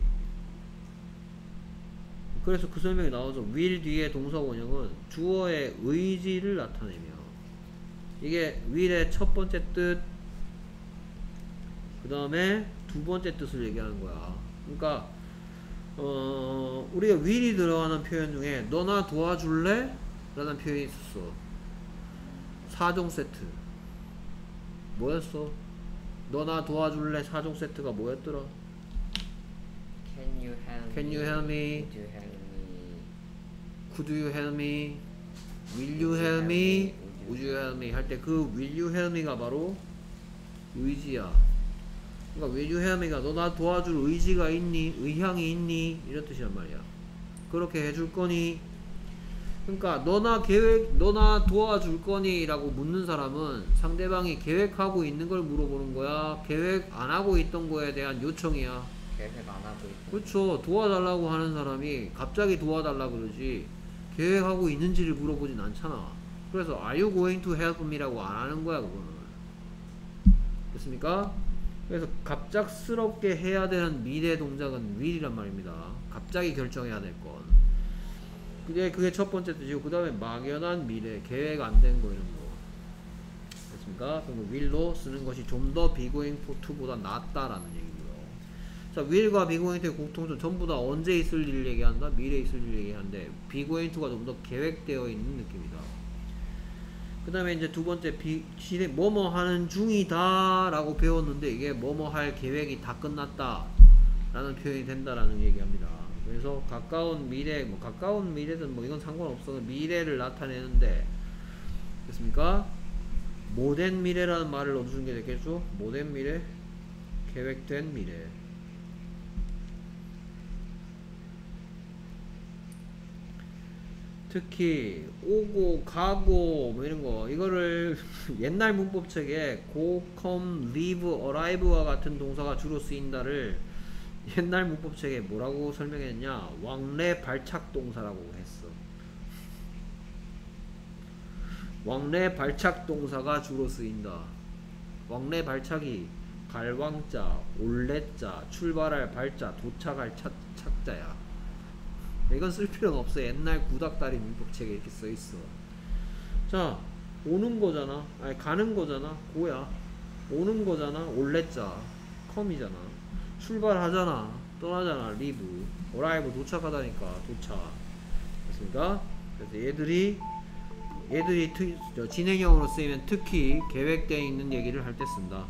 그래서 그 설명이 나와서 will 뒤에 동사 원형은 주어의 의지를 나타내며 이게 will의 첫 번째 뜻, 그 다음에 두 번째 뜻을 얘기하는 거야. 그러니까 우리가 will이 들어가는 표현 중에 너나 도와줄래? 라는 표현이 있었어. 4종 세트 뭐였어? 너나 도와줄래 4종 세트가 뭐였더라? Can you help me? Could you help me? Will you help me? Would you help me? 할 때 그 will you help me가 바로 의지야. 그러니까 will you help me가 너 나 도와줄 의지가 있니? 의향이 있니? 이런 뜻이란 말이야. 그렇게 해줄 거니? 그러니까 너나 도와줄 거니? 라고 묻는 사람은 상대방이 계획하고 있는 걸 물어보는 거야? 계획 안 하고 있던 거에 대한 요청이야. 계획 안 하고 있고. 그렇죠. 도와달라고 하는 사람이 갑자기 도와달라 그러지 계획하고 있는지를 물어보진 않잖아. 그래서 are you going to help me? 라고 안 하는 거야 그거는. 됐습니까? 그래서 갑작스럽게 해야 되는 미래 동작은 will이란 말입니다. 갑자기 결정해야 될 건. 그게 첫 번째 뜻이고 그 다음에 막연한 미래, 계획 안 된 거 이런 거. 됐습니까? 그럼 will로 쓰는 것이 좀 더 be going to보다 낫다라는 얘기고요. 자, will과 be going to의 공통점 전부 다 언제 있을 일을 얘기한다? 미래에 있을 일을 얘기하는데 be going to가 좀 더 계획되어 있는 느낌이다. 그 다음에 이제 두 번째 뭐뭐 하는 중이다 라고 배웠는데 이게 뭐뭐 할 계획이 다 끝났다 라는 표현이 된다라는 얘기합니다. 그래서 가까운 미래, 뭐 가까운 미래든 뭐 이건 상관없어. 미래를 나타내는데 됐습니까? 모된 미래라는 말을 넣어주는 게 되겠죠? 모된 미래, 계획된 미래. 특히 오고 가고 뭐 이런거 이거를 옛날 문법책에 go, come, live, arrive와 같은 동사가 주로 쓰인다를 옛날 문법책에 뭐라고 설명했냐, 왕래 발착 동사라고 했어. 왕래 발착 동사가 주로 쓰인다. 왕래 발착이 갈왕자, 올래자, 출발할 발자, 도착할 착자야. 이건 쓸 필요는 없어. 옛날 구닥다리 문법책에 이렇게 써있어. 자, 오는 거잖아. 아니, 가는 거잖아. 고야. 오는 거잖아. 올래자, 컴이잖아. 출발하잖아. 떠나잖아. 리브. 어라이브 도착하다니까. 도착. 됐습니까? 그래서 얘들이 진행형으로 쓰이면 특히 계획되어 있는 얘기를 할 때 쓴다.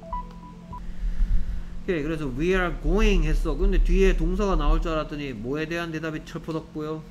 오케이, 그래서 we are going 했어. 근데 뒤에 동사가 나올 줄 알았더니 뭐에 대한 대답이 철포덕고요.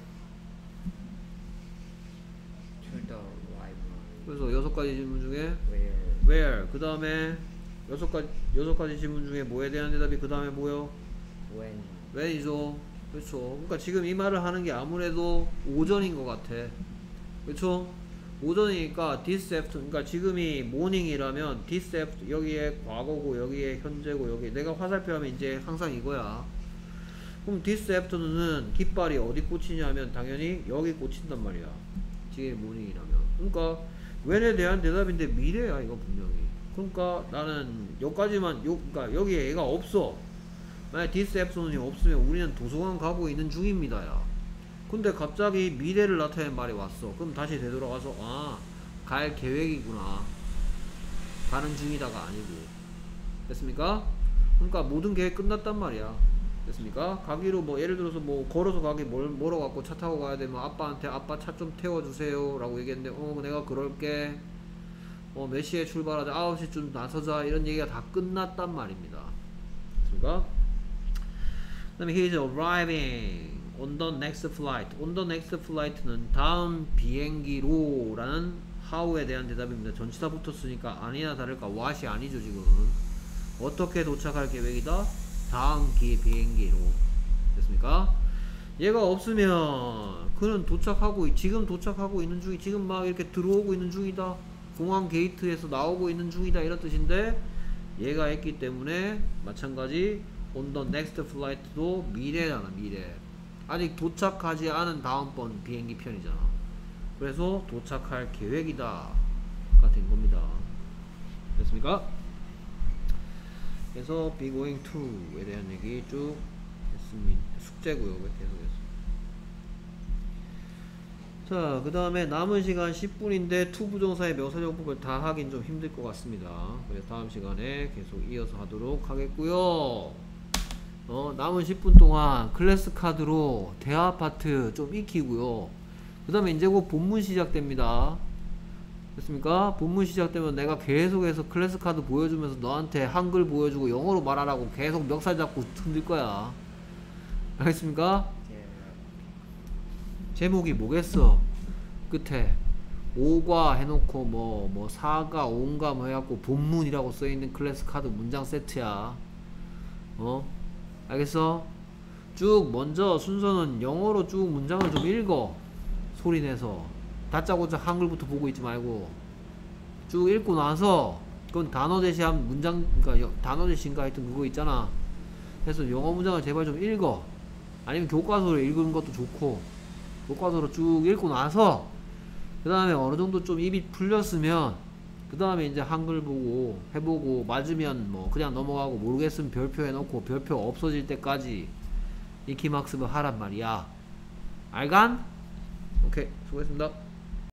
To the right. 그래서 6가지 질문 중에 Where. where, 그 다음에 6가지 질문 중에 뭐에 대한 대답이 그 다음에 뭐요? When. when이죠. 그렇죠. 그러니까 지금 이 말을 하는 게 아무래도 오전인 것 같아. 그렇죠? 오전이니까 this afternoon, 그러니까 지금이 morning이라면 this afternoon, 여기에 과거고 여기에 현재고 여기 내가 화살표 하면 이제 항상 이거야. 그럼 this afternoon은 깃발이 어디 꽂히냐면 당연히 여기 꽂힌단 말이야. 지금 morning이라면. 그러니까 when에 대한 대답인데 미래야 이거 분명히. 그러니까 나는 여기까지만 그러니까 여기에 얘가 없어. 만약 this afternoon이 없으면 우리는 도서관 가고 있는 중입니다 야. 근데 갑자기 미래를 나타내는 말이 왔어. 그럼 다시 되돌아가서 아, 갈 계획이구나. 가는 중이다가 아니고. 됐습니까? 그러니까 모든 계획 끝났단 말이야. 됐습니까? 가기로 뭐 예를 들어서 뭐 걸어서 가기 멀어 갖고 차 타고 가야 되면 아빠한테 아빠 차 좀 태워주세요 라고 얘기했는데 내가 그럴게. 몇 시에 출발하자. 9시쯤 나서자. 이런 얘기가 다 끝났단 말입니다. 됐습니까? 그 다음에 he is arriving on the next flight. on the next flight는 다음 비행기로 라는 how에 대한 대답입니다. 전치사 붙었으니까 아니나 다를까 what이 아니죠 지금. 어떻게 도착할 계획이다? 다음 비행기로. 됐습니까? 얘가 없으면 그는 지금 도착하고 있는 중이 지금 막 이렇게 들어오고 있는 중이다. 공항 게이트에서 나오고 있는 중이다 이런 뜻인데 얘가 했기 때문에 마찬가지 on the next flight도 미래잖아. 미래. 아직 도착하지 않은 다음번 비행기 편이잖아. 그래서 도착할 계획이다 가 된 겁니다. 됐습니까? 그래서 be going to에 대한 얘기 쭉 했습니다. 숙제고요. 계속해서. 자, 그 다음에 남은 시간 10분인데 to 부정사의 명사용법을 다 하긴 좀 힘들 것 같습니다. 그래서 다음 시간에 계속 이어서 하도록 하겠고요. 남은 10분 동안 클래스 카드로 대화 파트 좀 익히고요. 그 다음에 이제 곧 본문 시작됩니다. 됐습니까? 본문 시작되면 내가 계속해서 클래스 카드 보여주면서 너한테 한글 보여주고 영어로 말하라고 계속 멱살 잡고 흔들 거야. 알겠습니까? 제목이 뭐겠어? 끝에 5과 해놓고 뭐 4가 5가 뭐 해갖고 본문이라고 써있는 클래스 카드 문장 세트야. 알겠어? 쭉 먼저 순서는 영어로 쭉 문장을 좀 읽어. 소리내서 다짜고짜 한글부터 보고 있지 말고 쭉 읽고 나서 그건 단어 제시한 문장, 그러니까 단어 제시인가 하여튼 그거 있잖아. 그래서 영어 문장을 제발 좀 읽어. 아니면 교과서로 읽는 것도 좋고 교과서로 쭉 읽고 나서 그 다음에 어느 정도 좀 입이 풀렸으면 그 다음에 이제 한글 보고 해보고 맞으면 뭐 그냥 넘어가고 모르겠으면 별표 해놓고 별표 없어질 때까지 익힘학습을 하란 말이야. 알간? 오케이, 수고했습니다.